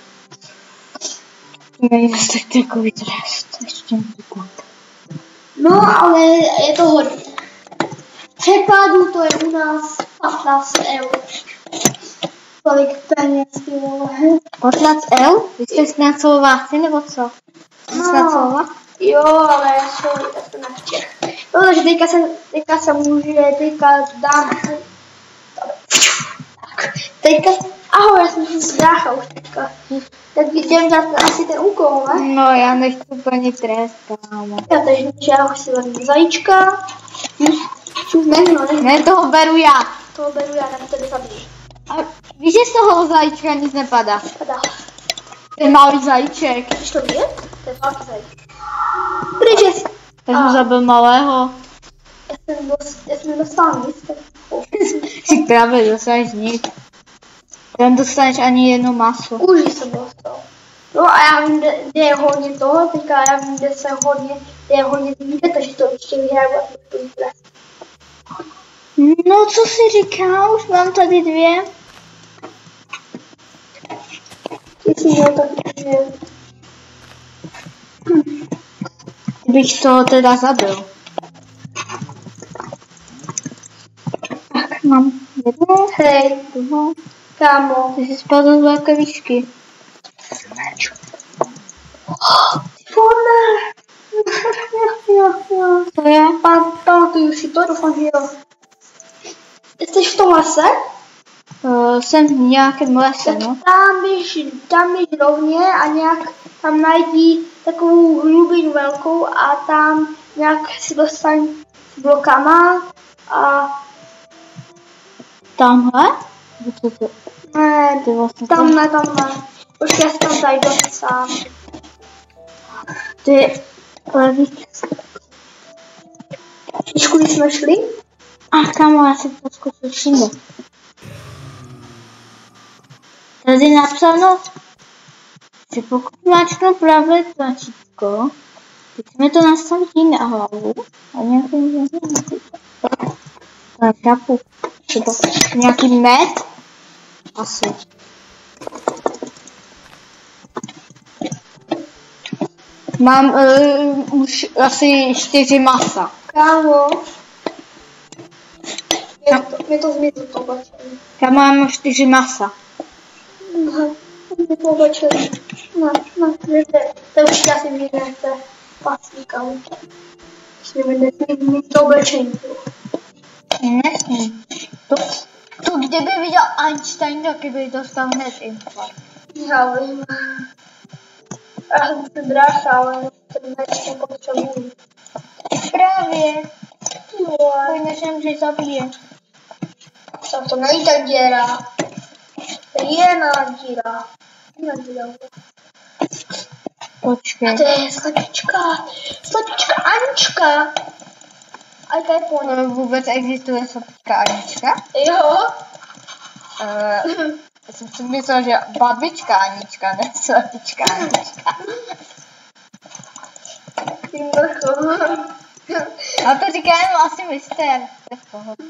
Není zase takový trest, ještě nepůjdu. No, ale je to hodně. V překladu to je u nás patnáct eur. Kolik peněz, ty vole. patnáct eur? Vy jste snad Slováci nebo co? Jste snad Slovák? Jo, ale já jsem, já jsem na Čech. No, takže teďka se, teďka se může, teďka dám. Tak, teďka, ahoj, já jsem si brácha už teďka. Tak jdem dát asi ten úkol, ne? No, já nechci úplně trest, kámo. Já takže já už si vezmu zajíčka. Už nevím, ne? Ne, toho beru já. Toho beru já, tak tebe zabiju. A víš, že z toho zajíčka nic nepadá? Padá. To je malý zajíček. Chceš to vidět? To je fakt zajíček. Protože Já jsem zabil malého. já jsem, dost, já jsem dostal nic. Si právě dostaneš nic. Tam dostaneš ani jedno maso. Už jsem dostal. No a já vím, kde, kde je hodně toho, teďka já vím, kde se hodně, kde je hodně zvíře, takže to určitě vyhraju a to je trest. No, co jsi říkal? Už mám tady dvě. Ty jsi měl taky dvě. Bych to teda zabil. Tak, mám jednu. Hej, Druhou. kámo. Ty jsi spadl z velké výšky. Ty vole. Jo, jo. To je? Pam- Pamatuju si to, doufám, že jo. Jsi v tom lese? Uh, jsem v nějakém lese, no. Tam běž, tam běž rovně a nějak tam najdi takovou hlubinu velkou a tam nějak si dostaň s blokama a Tamhle? Co to? ne, To je vlastně tam ne, tam ne. Počkej, já si tam zajdu sám. To je levý. Víš, kudy jsme šli? Ach, kámo, já si to zkusil všimnout. Tady napsáno, že pokud máčknu pravé tlačítko, teď jsme to nastavit na hlavu a nějaký na šapu. Třeba nějaký med? Asi. Mám uh, už asi čtyři masa. Kámo. Mě to, mě to zmizlo to oblečení. Já mám čtyři masa. Aha, mě to oblečení. No, no, nechte. To už já si mě nechce paslíka. Ještě mi nesmí to oblečení. Nesmí. To, to kdyby viděl Einstein, taky by dostal hned infarkt. Já vím. Já jsem si brácha, ale ten meč nepotřebuji. Právě. Jo, Pojď nemůže zabíjet. tam to není ta děra. To je jiná díra. Jiná díra. Počkej. To je slepička. Slepička Anička. A to je pony. To vůbec existuje slepička Anička? Jo. Uh, já jsem si myslel, že babička Anička, ne slepička Anička. Tím vrchol. A to říká jenom asi mister. To je v pohodě.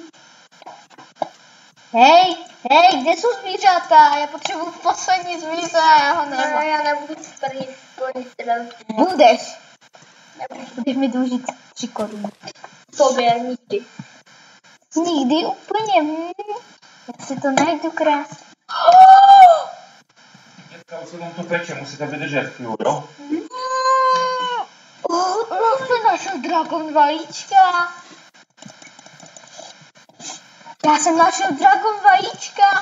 Hej, hej, kde jsou zvířata? Já potřebuji poslední zvíře, já ho nemám. Ne, já nebudu první pony střelit. Budeš. Budeš mi dlužit tři koruny. Tobě nikdy. Nikdy úplně. Hm. Já si to najdu krásně. Dětka, už se vám to peče, musíte vydržet chvíli, jo? Oh, Dragon vajíčka. Já jsem našel Dragon vajíčka.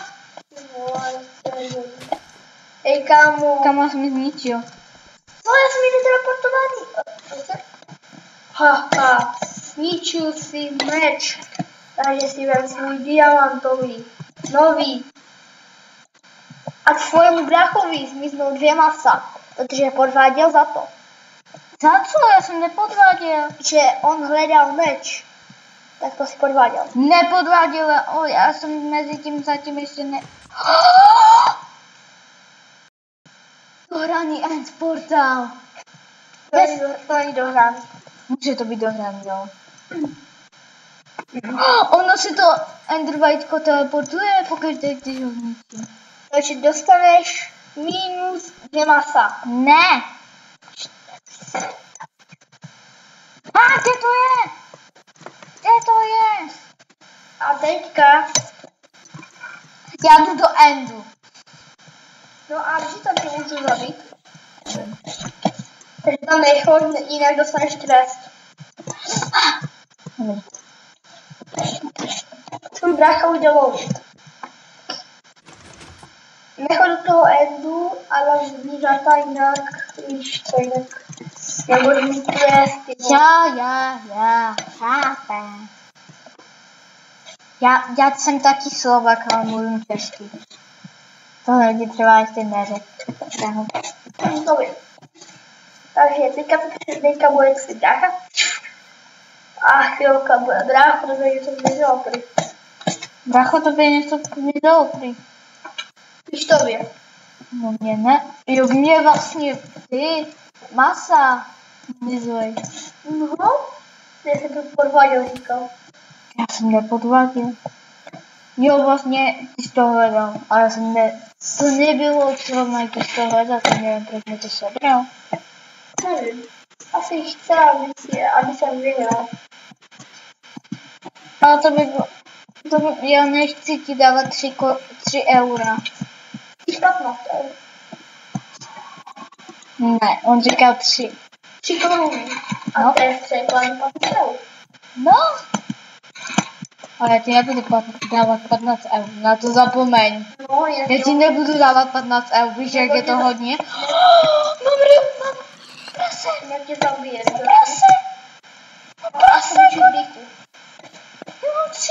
Ej, kámo. Kámo, jsem mi zničil. No, já jsem ji neteleportovaný. Haha, zničil si meč. Takže si vem svůj diamantový, nový. A tvojemu bráchovi zmiznou dvě masa, protože podváděl za to. Za co? Já jsem nepodváděl. Že on hledal meč. Tak to si podváděl. Nepodváděl, o, já jsem mezi tím zatím ještě ne... Dohraný end portál. To není, to není dohraný. Může to být dohraný, jo. Ono si to Ender vajíčko teleportuje pokaždé, když ho zničí. Takže dostaneš minus dvě masa. Ne. A kde to je? Kde to je? A teďka, Já jdu do Endu. no a když tam tě můžu zabít. Takže tam nechod, jinak dostaneš trest. Tvůj brácha už jde lovit. Nechod do toho endu a tam zvířata jinak, víš co jinak. Nebo mít trest, ty vole. Já, já, já, chápem. Já, já jsem taky Slovak, ale mluvím česky. Tohle lidi třeba ještě neřek. To vím. Takže teďka, teďka bude tvůj brácha. A chvilka bude brácho, to bude něco zmizelo prý. Bracho, to by něco zmizelo prý. Víš to vím. No mě ne. Jo, mě vlastně ty masa zmizely. No, já jsem to podváděl, říkal. Já jsem nepodváděl. Jo, vlastně ty jsi to hledal, ale já jsem ne... To nebylo třeba, když to hledat, nevím, proč mi to sebral. Nevím. Asi chce, aby, si, aby jsem vyhrál. Ale to by bylo... To by, já nechci ti dávat tři, ko, tři eura. Když patnáct eur. Ne, on říkal tři. Tři koruny. A No. to je překlad patnáct eur. No. Ale já ti nebudu pat, dávat patnáct eur, na to zapomeň. No, je Já ti nebudu dávat patnáct eur, víš, jak je to hodně? Mám ryb, mám prase, Jak tě zabije. prase, A jsem čudlíku. já mám tři.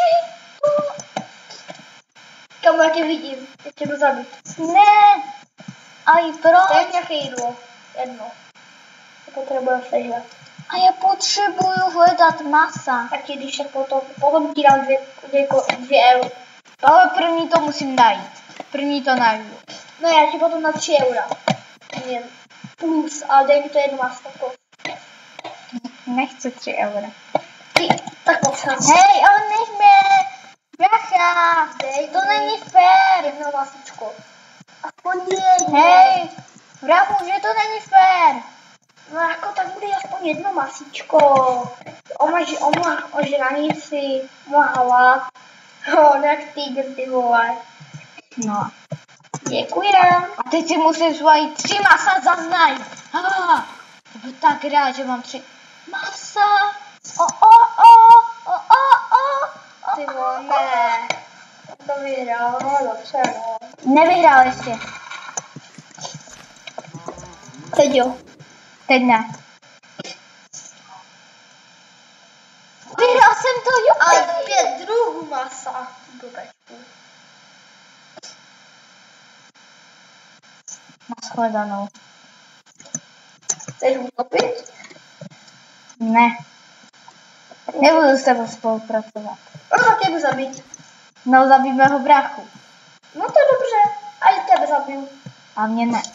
Kamu, já tě vidím. Já tě jdu zabít. Ne, ale proč? Daj nějaké jídlo. Jedno. To potřebuje sežrat. A já potřebuju hledat masa. Tak ti když tak potom, potom ti dám dvě, dvě, dvě euro. Ale první to musím najít. První to najdu. No já ti potom na tři eura. Jen. Plus, ale dej mi to jedno masko. Nechci tři eura. Ty, tak potřebuji. Hej, ale nech mě. Bracha, Dej to mi není fér. jedno masičko. Aspoň jedno. Hej, brachu, že to není fér. No jako tak bude aspoň jedno masíčko. Oma, oma ožraný si, má hlad. No, jak týgr, ty vole. No. Děkuji nám. A teď si musím svoji tři masa zaznajít. Ah, to byl tak rád, že mám tři masa. O, o, o, o, o, o. Ty vole, ne. To vyhrál, no dobře, no. Nevyhrál ještě. Teď jo. Teď ne. Vyhrál jsem to, jo. Ale pět druhů masa. Blbečku. Nashledanou. Chceš utopit? Ne. Nebudu s tebou spolupracovat. No tak tě jdu zabít. No, zabijme ho brachu. No to je dobře. A i tebe zabiju. A mě ne.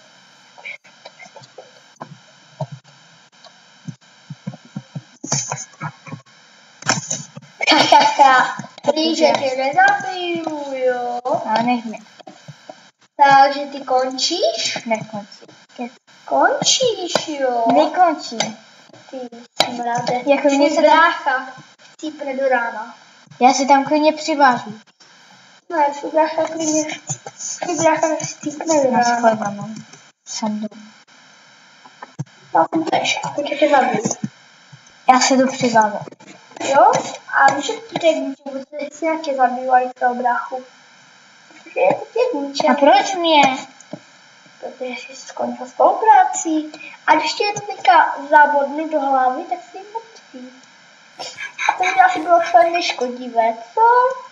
Hahaha. Protože tě nezabiju, jo. Ale nech mě. Takže ty končíš? Nekončí. Končíš, jo. Nekončí. Ty smrade. Jako mě Můj se tam- brácha cípne do rána. Já si tam klidně přivážu. No, já svůj brácha klidně, svůj brácha cípne do rána. Nashledanou. Jsem doma. No, tež, a teď tě zabiju. Já se jdu přibavit. Jo? A víš, jak ty tegniče vůbec si na tě zabývají toho bráchu? Protože je to tegniče. A proč mě? Protože jsi skončil spolupráci. A když tě to teďka zabodne do hlavy, tak jsi mrtvý. To by asi bylo celé neškodivé, co?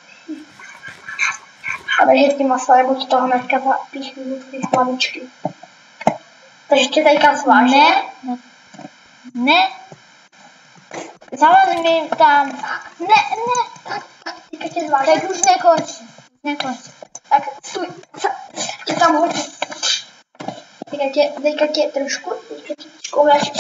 Ale že ty masa, nebo ti toho hnedka zapíchnu do ty hlavičky. Takže tě teďka zváží. Ne, ne, ne. Zavaz mi tam. Ne, ne. Tak, tak, teďka tě zváží. Tak už nekončí. Nekončí. Tak stůj, tě tam hodí. Teďka tě, teďka tě trošku, teďka tě trošku vleš.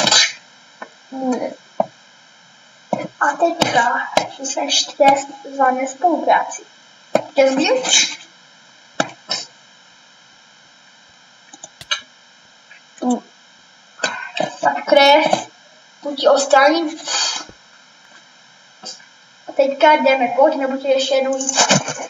A teďka dostaneš trest za nespolupráci. Tě zbíš? Tu. Tak krev, tu ti odstraním. A teďka jdeme, pojď, nebo tě ještě jednou jít.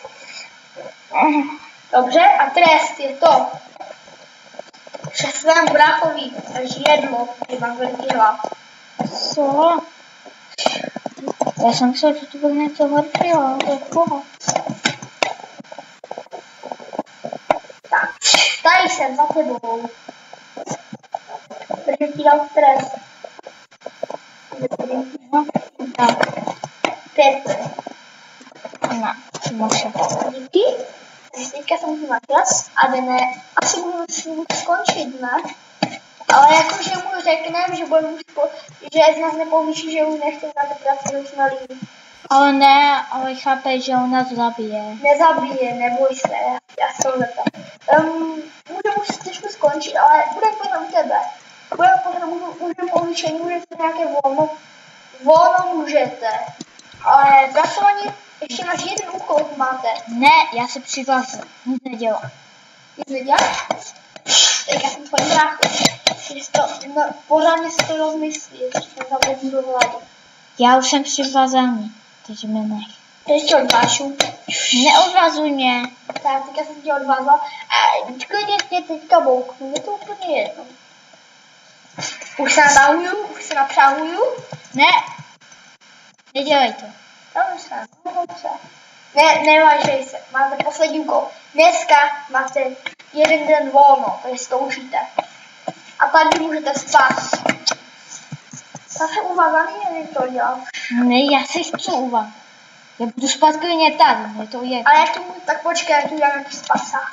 Dobře, a trest je to, že svém bráchovi jedlo, že mám veliký hlav. Co? Já jsem myslel, že to bylo něco horšího. To je koho? Tak, tady jsem za tebou. Protože ti dám trest. Tak, Pět. na, můžu. Díky. Takže teďka jsem tu na čas a jdeme, asi budu s ním skončit, ne? Ale jakože mu řekneme, že budeme už po, že z nás nepomyslí, že už nechce na tu práci, že už jsme líní. Ale ne, ale chápeš, že on nás zabije. Nezabije, neboj se, já, já se ho zeptám. Um, můžeme už trošku skončit, ale budeme pořád u tebe. Budeme pořád, můžeme povýšení, můžete nějaké volno. Volno můžete. Ale pracování, ještě máš jeden úkol, máte. Ne, já se přihlásím. Nic nedělám. Nic neděláš? Tak já jsem tvojí bráchu. To, no, pořádně si to rozmyslí, že jsem zabudl do hlavy. Já už jsem přivázaný, takže mě nech. Teď tě odvážu. Neodvazuj mě. Tak, teďka jsem tě odvázala. A klidně tě teďka bouknu, je to úplně jedno. Už se nadahuju, už se napřahuju. Ne, nedělej to. Dobře, dobře. Ne, nevážej se, máte poslední úkol. Dneska máte jeden den volno, takže si to užijte. A tady můžete spát. Zase uvázaný, nevím, to dělám. Ne, já se chci uvázat. Já budu spát klidně tady, mě to je. Ale jak to můžu, tak počkej, já tu dám nějaký spasák.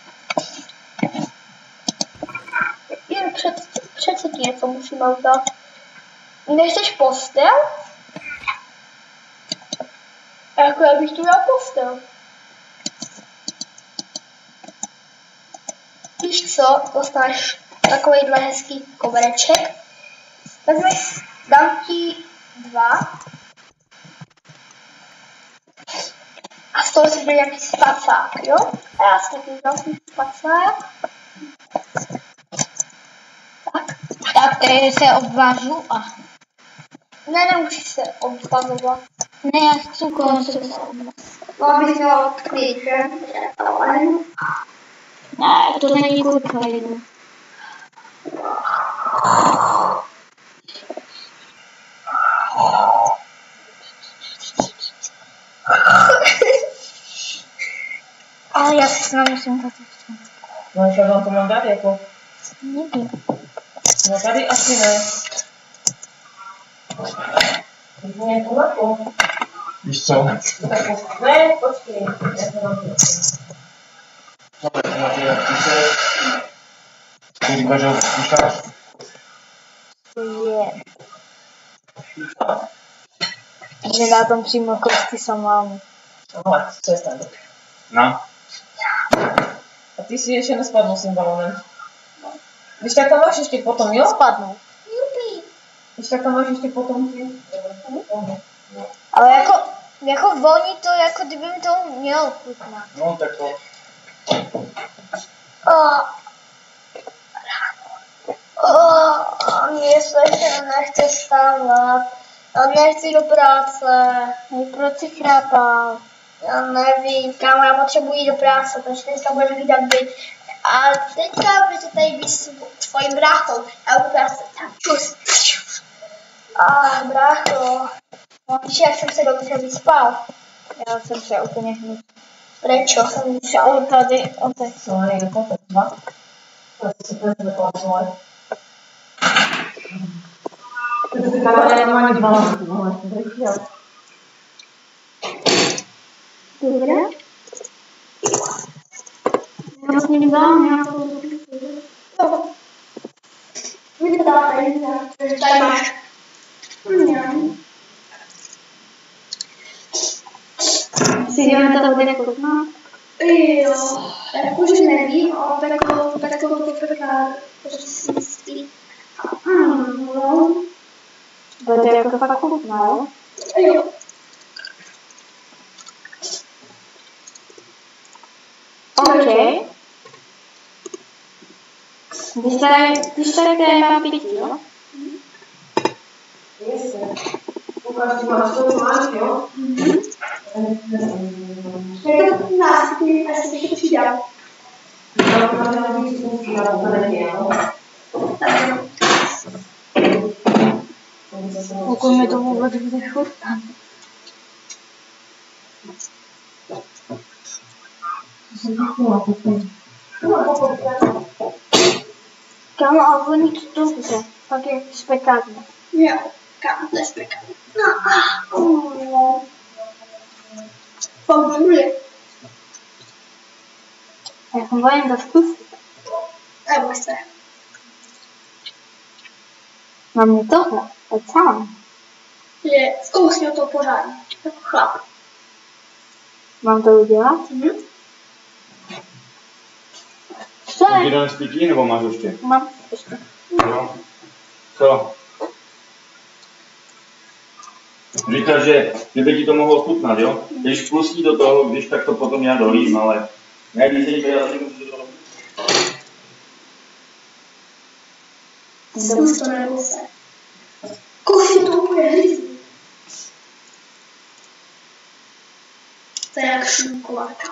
Jen před, přece ti něco musíme udělat. Nechceš postel? A jako já bych tu dal postel. Víš co, dostaneš takovýhle hezký kobereček. Vezmeš, dám ti dva. A z toho si bude nějaký spacák, jo? A já si taky dám svůj spacák. Tak. Tak tady se obvážu a... Ne, nemusíš se obvazovat. Ne, já chci konce. No, abych měla klid, že? Ne, to není kurva, jdu. Ale já se s námi musím taky vstát. No, jak vám to mám dát, jako? Nevím. No, tady asi ne. Mě to jako. Víš co? Ne, počkej. Já to mám. Dobře, na ty jak ty se... Ty říkáš, že ho zkoušáš? Je. Že na tom přímo kousky samámu. No, co je tam? No. A ty si ještě nespadnul s tím balónem. Když tak tam máš ještě potom, jo? Spadnou. Jupi. Když tak tam máš ještě potom, ty. Ale jako, jako voní to, jako kdyby mi to mělo chutnat. No, tak to... Oh. Oh, mně se ještě nechce stávat. Já nechci do práce. Hej, proč jsi chrápal? Já nevím, kámo, já potřebuji jít do práce, takže dneska budeme vydat byt. A teďka budete tady být s tvojím bráchou. Já budu práce. Tak čus. A brácho, no, víš, jak jsem se dobře vyspal. Já jsem se úplně hnus. Prečo jsem vyšel? O tady, o tady. Co je někdo to dva? To se to vyplácuje. To se kamera nemá ani balans, ale to Dobré? Já vlastně nedám nějakou... Jo. Mi to dá tady, tady máš. Si jdeme to bude kouknout? Jo, jakože nevím, ale takovou, takovou to taká prostý. No. Bude jako fakt kouknout. Jo. OK. Když tady, když tady téma pití, jo? Jestli. Ukáž, máš to máš, jo? Je to násypný, až bych to přidal. Pokud mi to vůbec bude chutnat. Kámo, ale voní to dobře. Pak je spekárně. Jo, kam to je spekárně. No, ah, no. Fakt dobrý. Já jsem voním to zkusit. Neboj se. Mám mě tohle, to je celé. Je, zkousni to pořádně. Jako chlap. Mám to udělat? Mhm. Co Máš je? jeden z pití, nebo máš ještě? Mám ještě. Jo. Co? Říkáš, že kdyby ti to mohlo chutnat, jo? Když pustí do toho, když tak to potom já dolím, ale ne, když se jí já si můžu do toho. Zkus to nebo se. Kousni to úplně hryzí. To je jak šunkováka.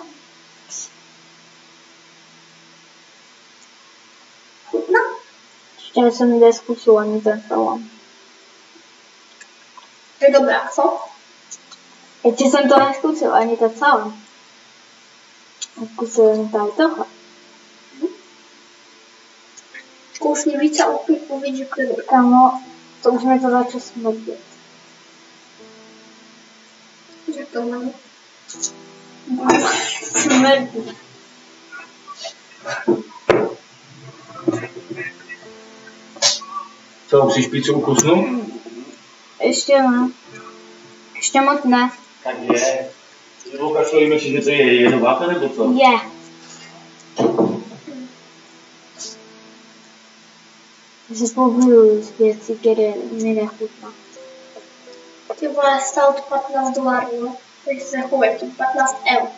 Chutná? Ještě jsem nezkusil ani ten salám. Je dobrá, co? Ještě jsem to neskusil ani ten salám. Zkusil jsem tady tohle. Kousni víc a opět uvidí, že klidu. Kámo, to už mi to začalo smrdět. Že to mám. Smrdí. Co, musíš pizzu ukusnu? Ještě ne. Ještě moc ne. Tak je. Lukáš, to myslíš, že to je jedováta, nebo co? Je. Já se pohybuju z věcí, které mi nechutná. Ty vole, stál to patnáct dolarů, no. Takže se chovej, to patnáct eur.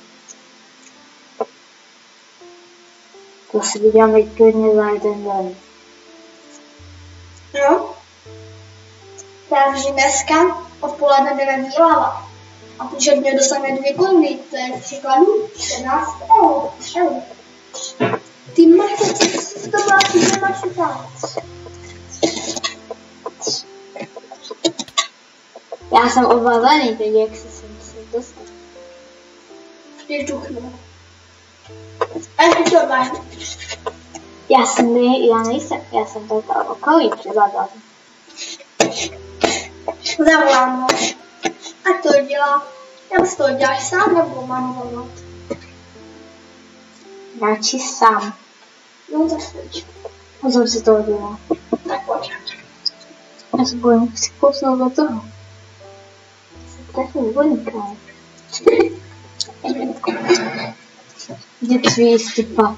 To si vyděláme klidně za jeden den. No. Takže dneska odpoledne jdeme vydělávat. A protože mě dostane dvě koruny, to je příkladu čtrnáct eur. eur. Ty máte, to máš, ty nemáš utávat. Já jsem obavený teď, jak se sem se dostat. Jdeš duchnout. A jak to máš? Já jsem ne, já nejsem, já jsem to okolí převádal. Zavolám ho. A to dělá. Jak to děláš sám, nebo mám volat? Radši sám. No zasvědč. A jsem si to udělal. Tak pojď. Já se bojím si kousnout do toho. Jsem trefil voníka. Jdi přijist ty pak.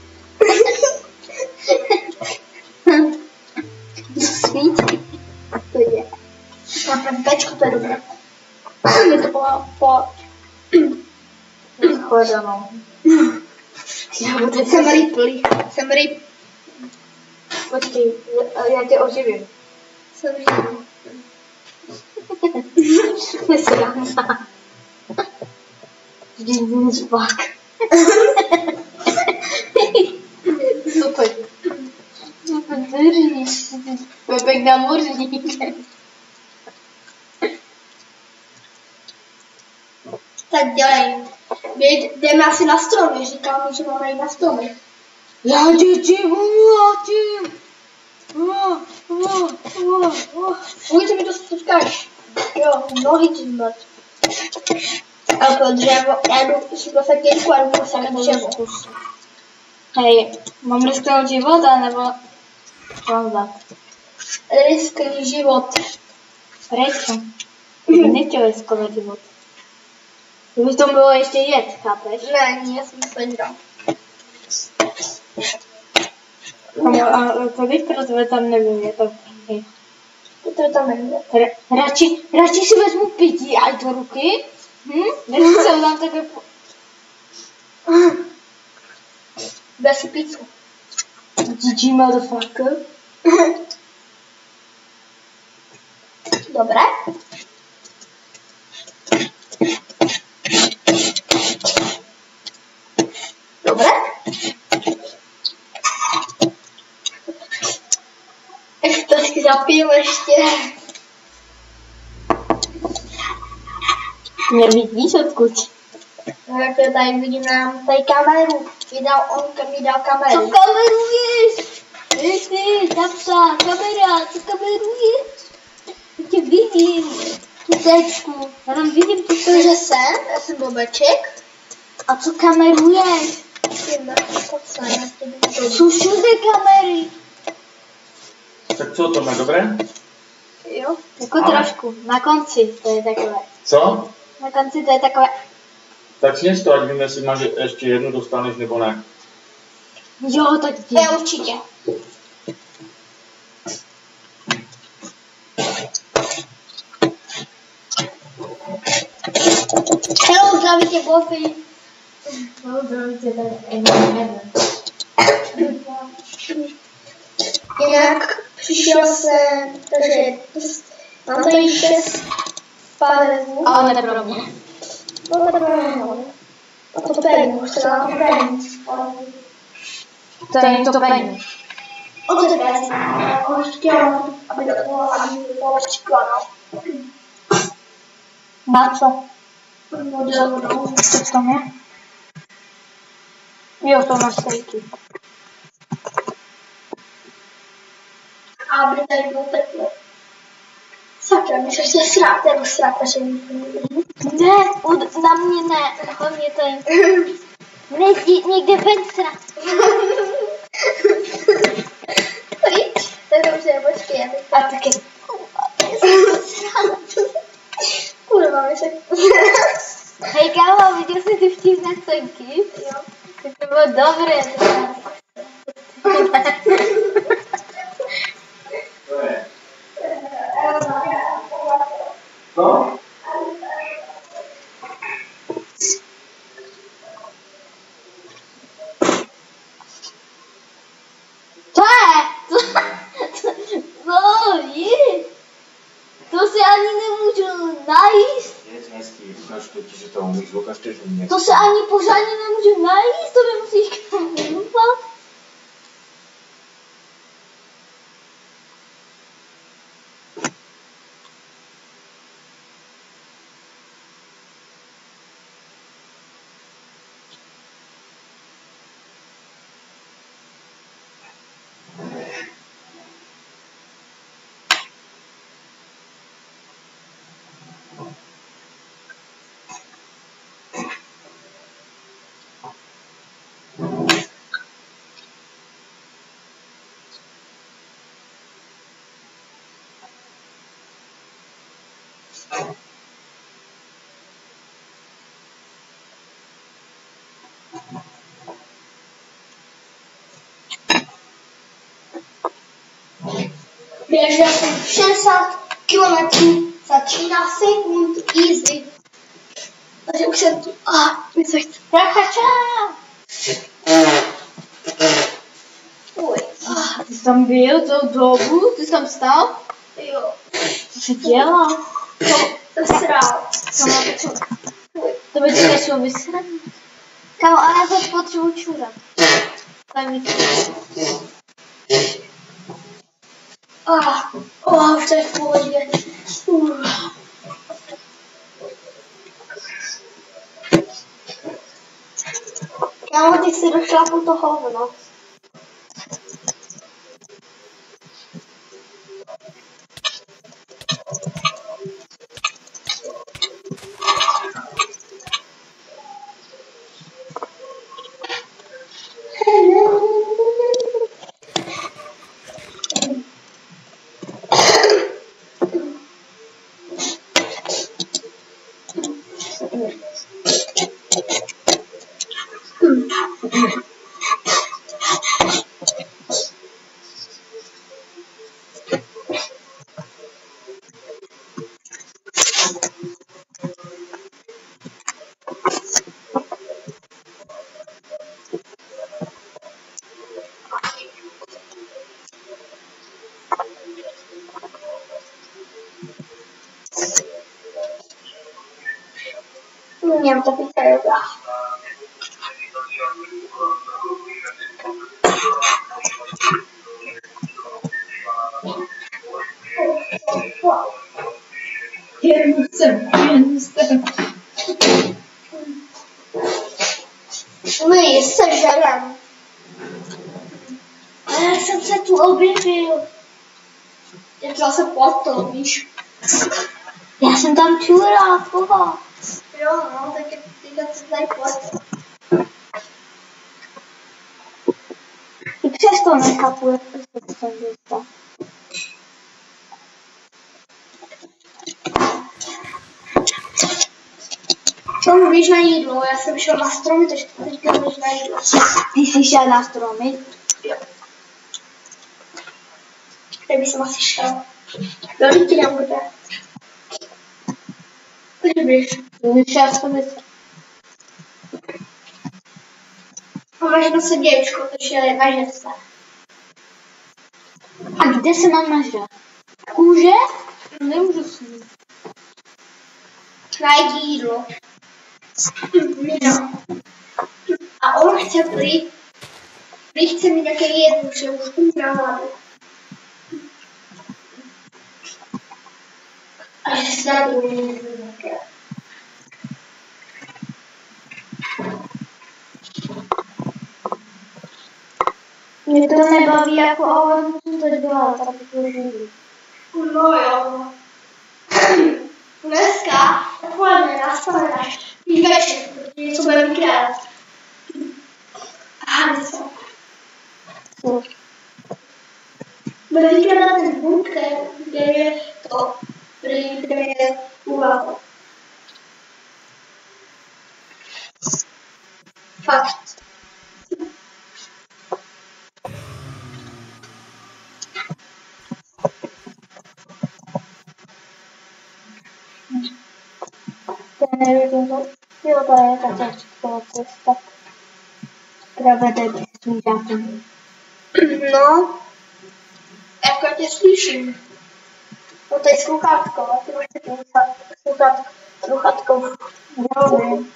Svítí. To je. Mám tam pečku, to je dobré. Je to po... po... Chodanou. Já budu Jsem ryplý. Jsem ryb. Počkej, já tě oživím. Jsem ryplý. Nesranda. Vždyť budeš pak. Super. Držíš. Bebek na mořník. Tak dělej. My jdeme asi na stromy, říkám mi, že máme jít na stromy. Já děti umlátím. Oh, oh, oh, oh. Uvidíte mi to říkáš. Jo, nohy ti zmrt. Ale to dřevo, já jdu si do fekěrku a jdu se na dřevo. Hej, mám risknout život, anebo mám dát? Riskni život. Prečo? Já nechtěl riskovat život. Kdyby to bylo ještě jet, chápeš? Ne, nie, já jsem to nedal. No, a to bych pro tebe tam nebyl, je to první. To tam nebude. Radši, radši si vezmu pití a do ruky, hm? Než se tam takhle po... Bez pizzu. G G motherfucker. Dobré? Dobré? Ještě to si zapiju ještě. Nevidíš odkud? No jak to tady vidím nám tady kameru. Vydal on, mi dal Co kameru. kameruješ? Ej ty, tapsa, kamera, co kameruješ? Já tě vidím, tu tečku, já tam vidím tu To, že jsem, já jsem bobeček. A co kameruješ? Jsem, to jsem, to Jsou všude kamery. Tak co, to má dobré? jo. Jako Ale- trošku, na konci to je takové. Co? Na konci to je takové. Tak sněz to, ať vím, jestli máš ještě jednu dostaneš nebo ne. Jo, tak To je jdi. určitě. Hello, zdraví tě, Bobby. No, zdraví tě tady. Nevím. Jinak přišel jsem, takže mám tady šest párů. Ale ne pro mě. A to pení, už se dám pení. To je to pení. O to pení. Já už chtěla, aby to bylo, aby to bylo příklad. Na co? Modelou. Co tam je? Jo, to máš stejky. A aby tady bylo teplo. Sakra, my se chce srát, nebo srát, takže Ne, ud, na mě ne, hlavně tady. Nejdi někde ven srat. Pryč, tak dobře, počkej, já teď A taky. kurva, my se... Hej kámo, viděl jsi ty vtipné scénky? Jo. Tak to bylo dobré. To je. Co? To je! To, to je! To se ani nemůžu najíst. Je hezký, ukáž to ti, že to umíš, ukážte, že mě. To se ani pořádně nemůžu najíst, to mi musíš koupat. Běžel jsem šedesát kilometrů za třináct sekund, easy. Takže už jsem tu, a mi se chce. Rachača! Uj, Ah, ty jsi tam byl celou dobu? Ty jsi tam stál? jo, Co jsi dělal? jsem srál. Kamo, to by tě nešlo vysrat. Kamo, ale já to potřebuji čůrat. Tak mi Ah, oh, už to je v pohodě. Uh. si došlapu to hovno. Umiem to pizzeria. Jestem, jestem. No i sežerem. Ale já jsem se tu objevil. Jak zase potom, víš. Já jsem tam čurá, koho? Jo, no, tak je teďka se tady potom. I přesto nechápu, jak to se tam dostat. Co mluvíš na jídlo? Já jsem šel na stromy, takže teďka mluvíš na jídlo. Ty jsi šel na stromy? Jo. Kde bych jsem asi šel? Velký ti dám kde? Kde bys? Šel jsem se. A máš na srdíčko, takže je nažet se. A kde se mám nažrat? Kůže? Nemůžu si. Najdi jídlo. No. A on chce prý, prý chce mi nějaké jedno, že už umírá hladu. A že se dá do mě nějaké. Mě to nebaví jako, ale musím to dělat, aby to žili. No jo. Dneska odpoledne naspanáš, víš večer, protože něco budeme dělat. Aha, něco. Co? Budeme dělat na ten bunker, kde je to, kde je úvaha. Fakt. Jo, to je ta těžká cesta. Která vede k smířátem. No, jako tě slyším. No to je sluchátko, a ty máš taky sluchátko. Jo, vím.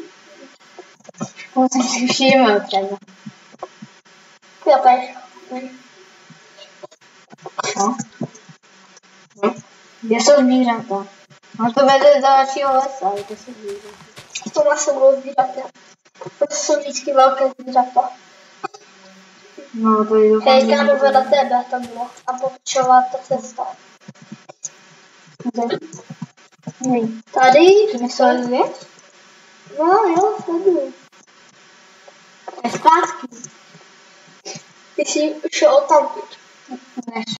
To jsem si všiml třeba. Chápeš? No. No. Kde jsou zvířata? No to vede do dalšího lesa, ale to jsou zvířata. To má sebou zvířata. To jsou vždycky velké zvířata. No to je dokonce. Hej, kámo, vedle tebe tam bylo. A pokračovala ta cesta. Kde? Tady? Ty nesleduji? No jo, sleduju. To je zpátky. Ty jsi šel odtamtud. Ne.